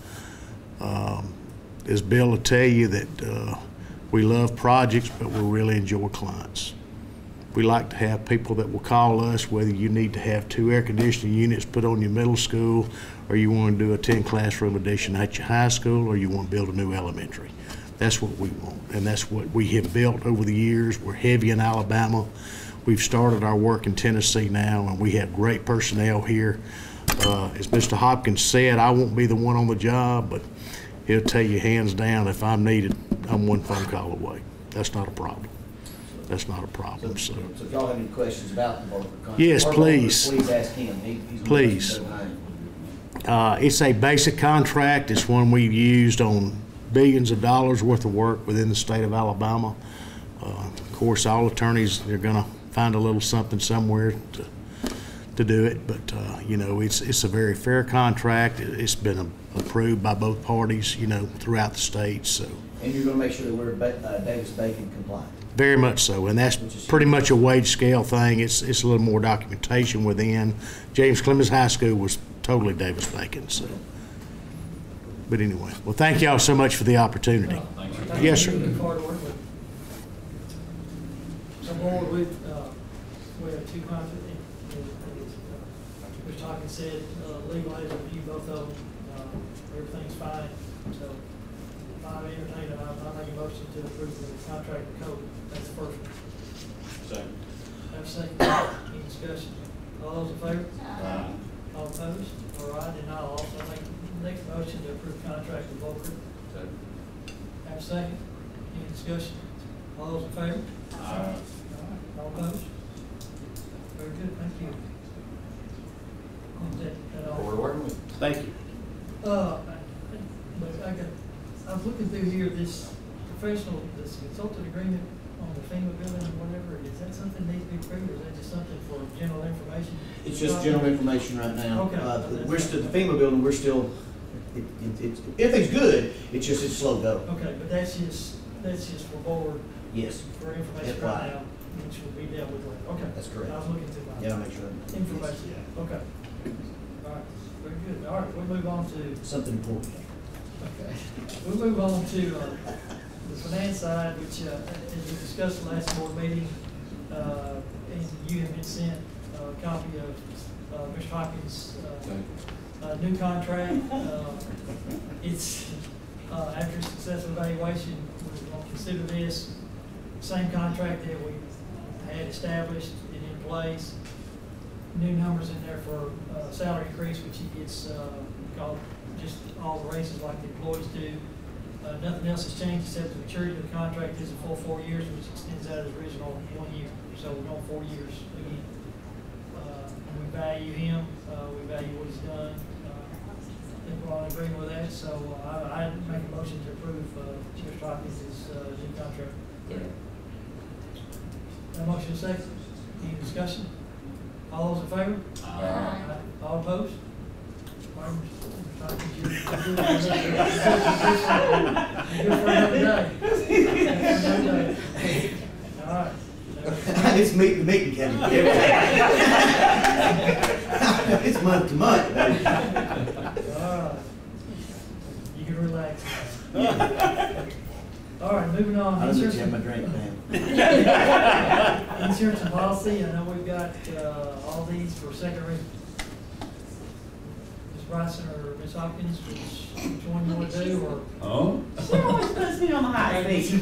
As Bill will tell you that we love projects, but we really enjoy clients. We like to have people that will call us, whether you need to have 2 air conditioning units put on your middle school, or you want to do a 10 classroom addition at your high school, or you want to build a new elementary. That's what we want, and that's what we have built over the years. We're heavy in Alabama. We've started our work in Tennessee now, and we have great personnel here. As Mr. Hopkins said, I won't be the one on the job, but he'll tell you hands down, if I'm needed, I'm 1 phone call away. That's not a problem. That's not a problem. So if y'all have any questions about the Volker contract, yes, please. Please ask him. He's please. It's a basic contract. It's one we've used on billions of dollars worth of work within the state of Alabama. Of course, all attorneys, they're going to find a little something somewhere to do it, but you know, it's a very fair contract. It's been approved by both parties, you know, throughout the state. So And you're gonna make sure that we're Davis-Bacon compliant. Very much so, and that's pretty much a wage scale thing. It's a little more documentation within. James Clemens High School was totally Davis-Bacon, so. But anyway, well, thank y'all so much for the opportunity. Yes, sir. Look forward to working with you. So board, we have 2 contracts. Mr. Hawkins said, legal has reviewed both of them. Everything's fine. So I'm entertaining, I'll make a motion to approve the contract with Cody. That's the first one. Second. Have a second. Any discussion? All those in favor? Aye. All opposed? All right, and I'll also make the next motion to approve contract with Volker. Second. Have a second. Any discussion? All those in favor? Aye. All opposed? Very good, thank you. Forward to working with. Thank you. But I was looking through here, this consultant agreement on the FEMA building or whatever, is that something that needs to be approved, or is that just something for general information? It's just general information right now. Okay. We're still, the FEMA building, we're still, everything's good, it's slow go. Okay, but that's just for board. Yes. For information FYI. right now, which will be dealt with later. Okay. That's correct. I was looking through my. Yeah, I'll make sure. Information, okay. All right, very good. All right, we'll move on to. Something important. Okay. We'll move on to the finance side, which, as we discussed the last board meeting, and you have been sent a copy of Mr. Hopkins' new contract. It's, after successful evaluation, we're going to consider this same contract that we had established and in place. New numbers in there for salary increase, which he gets called just all the raises like the employees do. Nothing else has changed except the maturity of the contract is a full 4 years, which extends out his original 1 year. So we're going 4 years again. We value him. We value what he's done. I think we're all in agreement with that. So I make a motion to approve Mr. Hopkins' new contract. A motion second. Any discussion? All those in favor? Aye. All opposed? All right. It's meeting, Kevin. It's month to month, baby. You can relax. All right, moving on. I'll let you have my drink, man. Insurance and policy, I know we've got all these for second reading. Ms. Bryson or Ms. Hopkins, which one you want to do, or? Oh? She always puts me on the hot seat. She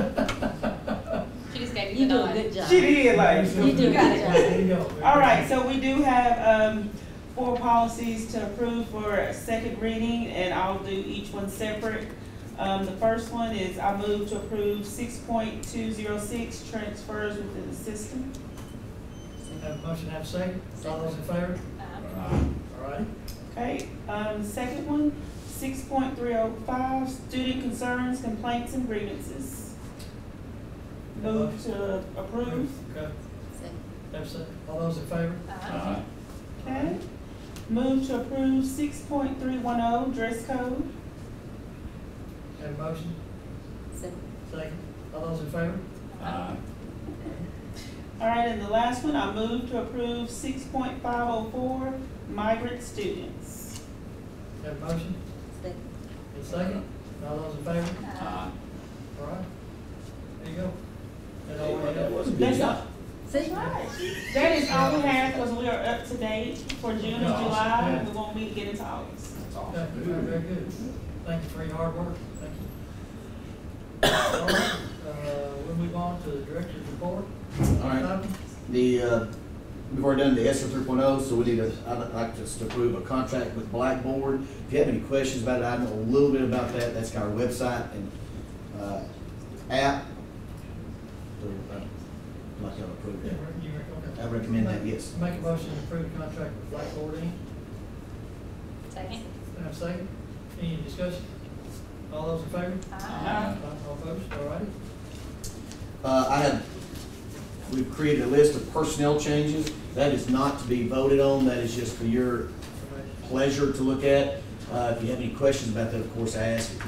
just gave you the nod. She did, like. You do a good job. There you go. All right, so we do have 4 policies to approve for second reading, and I'll do each one separate. The first one is I move to approve 6.206 transfers within the system. Have a motion, have a second. All those in favor? All right. Okay, the second one, 6.305 student concerns, complaints, and grievances. Move to approve. Okay. Have a second. All those in favor? Aye. Okay. Move to approve 6.310 dress code. Have a motion? Second. All those in favor? Aye. All right, and the last one, I move to approve 6.504 migrant students. Have a motion? A second. All those in favor? Aye. All right. There you go. That all we have? That's all. That is all we have, because we are up to date for June and July, and we won't meet to get into August. Okay, very good. Thank you for your hard work. Thank you. All right, we'll move on to the director's report. All right. We've already done the ESSER 3.0, so we need I'd like us to approve a contract with Blackboard. If you have any questions about it, I know a little bit about that. That's our website and app. So, I'd like y'all to approve that. I recommend that, yes. Make a motion to approve the contract with Blackboard Inc. Second. Have a second. Any discussion? All those in favor? Aye. All opposed? All righty. We've created a list of personnel changes. That is not to be voted on. That is just for your pleasure to look at. If you have any questions about that, of course, ask. If you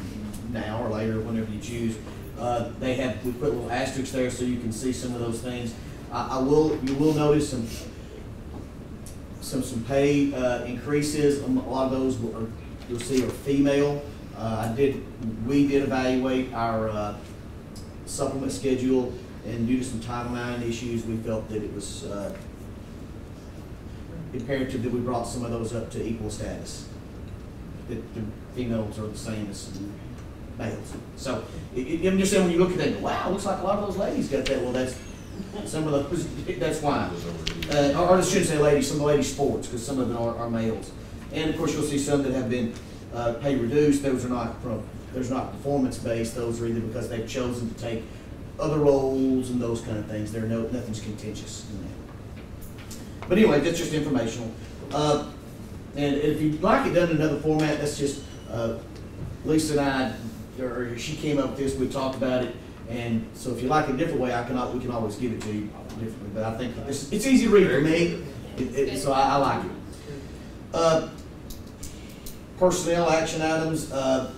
now or later, whenever you choose. We put little asterisks there so you can see some of those things. You will notice some pay increases. A lot of those you'll see are female. We did evaluate our supplement schedule, and due to some Title IX issues, we felt that it was imperative that we brought some of those up to equal status. That the females are the same as males. So I'm just saying, when you look at that, wow, looks like a lot of those ladies got that. Well, that's some of those. That's why. Or I shouldn't say ladies. Some of the ladies sports, because some of them are males. And of course, you'll see some that have been pay reduced. Those are not performance based. Those are either because they've chosen to take other roles and those kind of things. Nothing's contentious in that. But anyway, that's just informational. And if you'd like it done in another format, that's just Lisa and I, or she came up with this. We talked about it, and so if you like it a different way, we can always give it to you differently. But I think it's easy to read for me, so I like it. Personnel action items.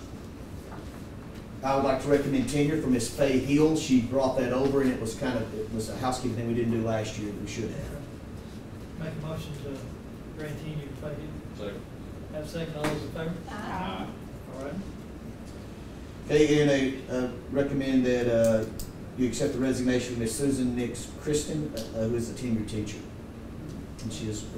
I would like to recommend tenure for Miss Faye Hill. She brought that over, and it was a housekeeping thing we didn't do last year that we should have. Make a motion to grant tenure to Faye Hill. Second. Have a second. All those in favor? Aye. All right. Okay, and I recommend that you accept the resignation of Miss Susan Nix Kristen, who is a tenured teacher. And she is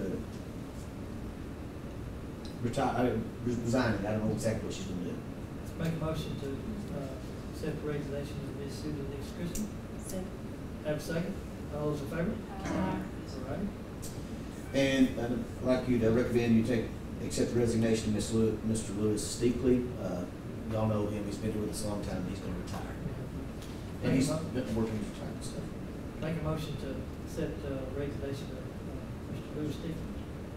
resigning. I don't know exactly what she's going to do. Make a motion to accept the resignation of Miss Susan Nix Christian. Second. Have a second. All those in favor? Aye. All right. And I'd like you to recommend you accept the resignation of Mr. Lewis Steepley. Y'all know him. He's been here with us a long time. He's going to retire. And he's been working his retirement stuff. Make a motion to accept the resignation of Mr. Lewis Stevens.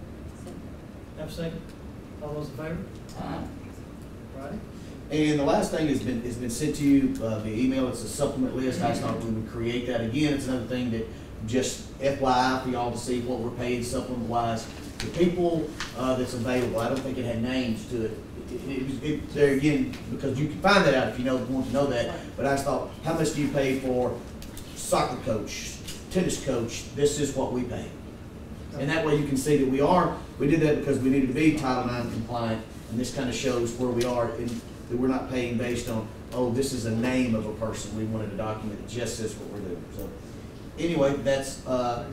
Have a second. All those in favor? Aye. Right. And the last thing has been sent to you via email. It's a supplement list. I just thought we would create that again. It's another thing that just FYI for y'all to see what we're paid supplement wise. The people that's available, I don't think it had names to it. There again, because you can find that out if you want to know that. But I just thought, how much do you pay for soccer coach, tennis coach? This is what we pay. And that way you can see that we did that because we needed to be Title IX compliant, and this kind of shows where we are, and that we're not paying based on, oh, this is a name of a person. We wanted a document that just says what we're doing. So anyway, that's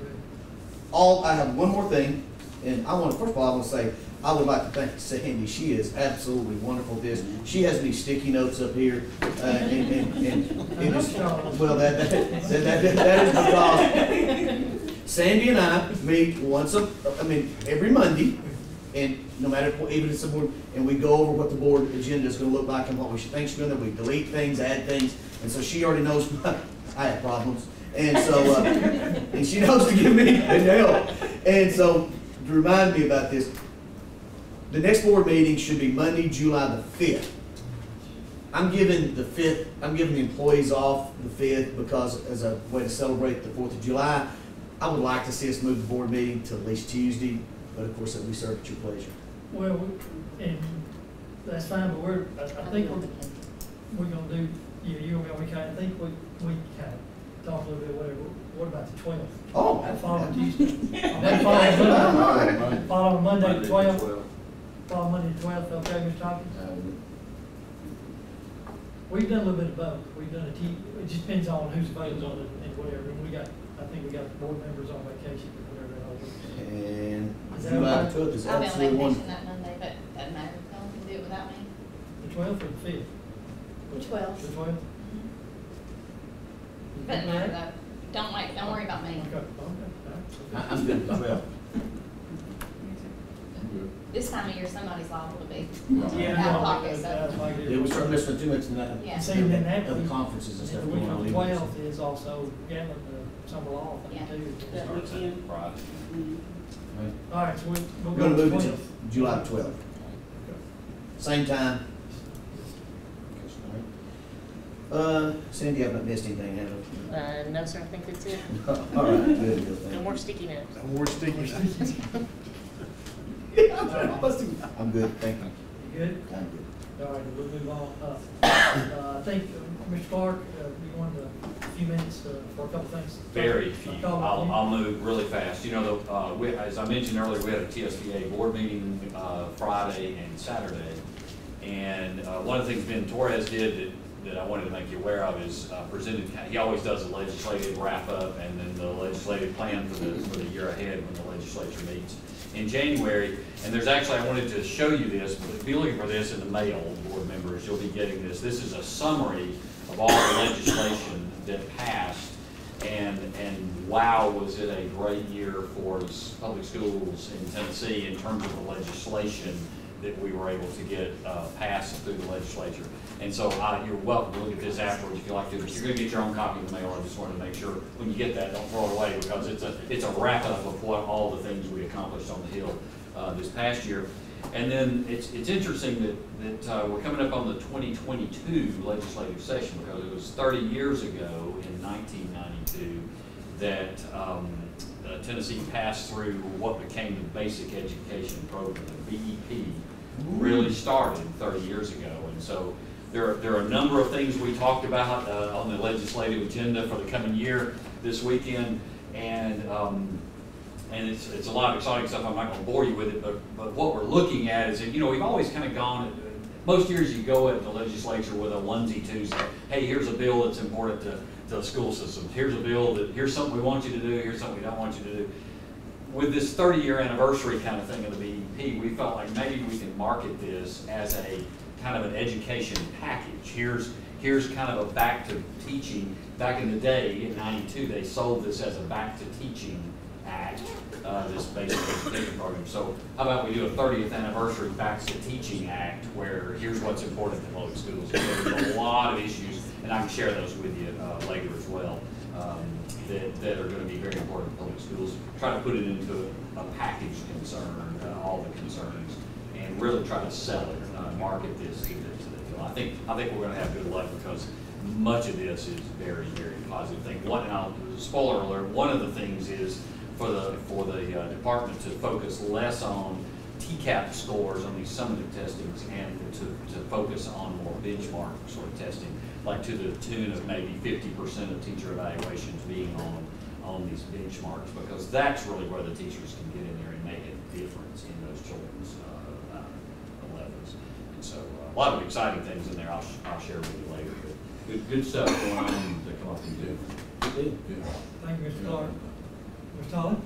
all. I have one more thing, and first of all, I want to say, I would like to thank Sandy. She is absolutely wonderful at this. She has these sticky notes up here, and it is, well, that is because Sandy and I meet every Monday, and no matter what, even if someone, and we go over what the board agenda is going to look like and what we should think she's going to do. We delete things, add things, and so she already knows I have problems, and so and she knows to give me and help, and so to remind me about this. The next board meeting should be Monday, July the 5th. I'm giving the employees off the 5th because as a way to celebrate the 4th of July. I would like to see us move the board meeting to at least Tuesday, but of course, that we serve at your pleasure. Well, and that's fine, but I think we're going to do, I think we kind of talk a little bit, whatever. What about the 12th? Oh. That following Tuesday. Following Monday the 12th. Following Monday the 12th, okay, Mr. Tompkins? We've done a little bit of both. We've done it just depends on who's available and whatever. And I think we got board members on vacation or whatever that all is. And July the 12th is I'll be on absolutely vacation wonderful. that Monday, but doesn't matter. No one can do it without me. The 12th or the 5th? The 12th. The 12th? Doesn't matter though. Don't worry about me. I'm good with the 12th. This time of year, somebody's liable to be Yeah, out of pocket, so. Yeah, we start listening to it tonight. Yeah. See, then that Other conferences and stuff The week going of on. the 12th is also Gatlin, the summer law thing too. That weekend. Friday. All right, so we'll We're go going to to move the it 12th. to July 12th. Same time. Sandy, I haven't missed anything, have I? No, sir, I think that's it. All right, good, good thing. No more sticky notes. No more sticky notes. I'm good, thank you. You good? I'm good. All right, we'll move on. I think, Mr. Clark, you wanted a few minutes for a couple things? Very few. I'll move really fast. You know, as I mentioned earlier, we had a TSBA board meeting Friday and Saturday. And one of the things Ben Torres did that I wanted to make you aware of is presented, he always does a legislative wrap-up and then the legislative plan for the year ahead when the legislature meets in January. And there's actually, I wanted to show you this, but be looking for this in the mail, board members, you'll be getting this. This is a summary of all the legislation that passed, and wow, was it a great year for public schools in Tennessee in terms of the legislation that we were able to get passed through the legislature. And so you're welcome to look at this afterwards if you like to, but you're going to get your own copy in the mail. I just wanted to make sure when you get that, don't throw it away, because it's a wrap-up of what all the things we accomplished on the Hill this past year. And then it's interesting that we're coming up on the 2022 legislative session, because it was 30 years ago in 1992 that Tennessee passed through what became the Basic Education Program. The BEP really started 30 years ago. And so there are a number of things we talked about on the legislative agenda for the coming year this weekend. And it's a lot of exciting stuff. I'm not going to bore you with it, but what we're looking at is that, you know, we've always kind of gone, most years you go at the legislature with a onesie-twosie. Hey, here's a bill that's important to the school system. Here's a bill that, here's something we want you to do, here's something we don't want you to do. With this 30-year anniversary kind of thing of the BEP, we felt like maybe we can market this as a kind of an education package. Here's kind of a back to teaching. Back in the day, in 92, they sold this as a back to teaching act, this basic education program. So how about we do a 30th anniversary Back to Teaching Act, where here's what's important to public schools. There's a lot of issues, and I can share those with you later as well, that are going to be very important to public schools. Try to put it into a package concern, all the concerns, and really try to sell it, market this to the field. I think we're going to have good luck, because much of this is very, very positive thing. Spoiler alert, one of the things is for the department to focus less on TCAP scores on these summative testings and to focus on more benchmark sort of testing, like to the tune of maybe 50% of teacher evaluations being on these benchmarks, because that's really where the teachers can get in there and make a difference in those children's levels. And so a lot of exciting things in there I'll share with you later. But good stuff going on to come up and do. Yeah. Thank you, Mr. Clark. Mr. Holland?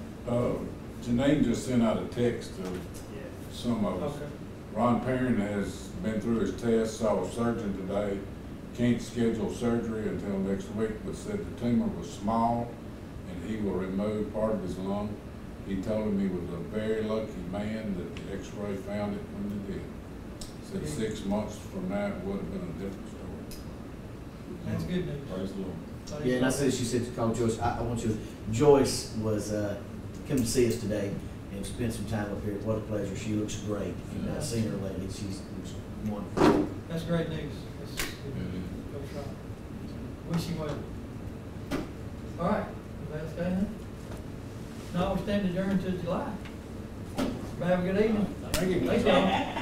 Janine just sent out a text of some of us. Okay. Ron Perrin has been through his test, saw a surgeon today, can't schedule surgery until next week, but said the tumor was small and he will remove part of his lung. He told him he was a very lucky man that the x-ray found it when it did. Said 6 months from now it would have been a different story. That's good news. Praise the Lord. Yeah, and I said, she said to call Joyce. I want you. Joyce was come to see us today and spent some time up here. What a pleasure. She looks great. If you've not seen her lately, she's wonderful. That's great news. That's good. Go try. Wish you well. All right. Anybody else got anything? No, we stand adjourned till July. Have a good evening. Thank you. Thank you.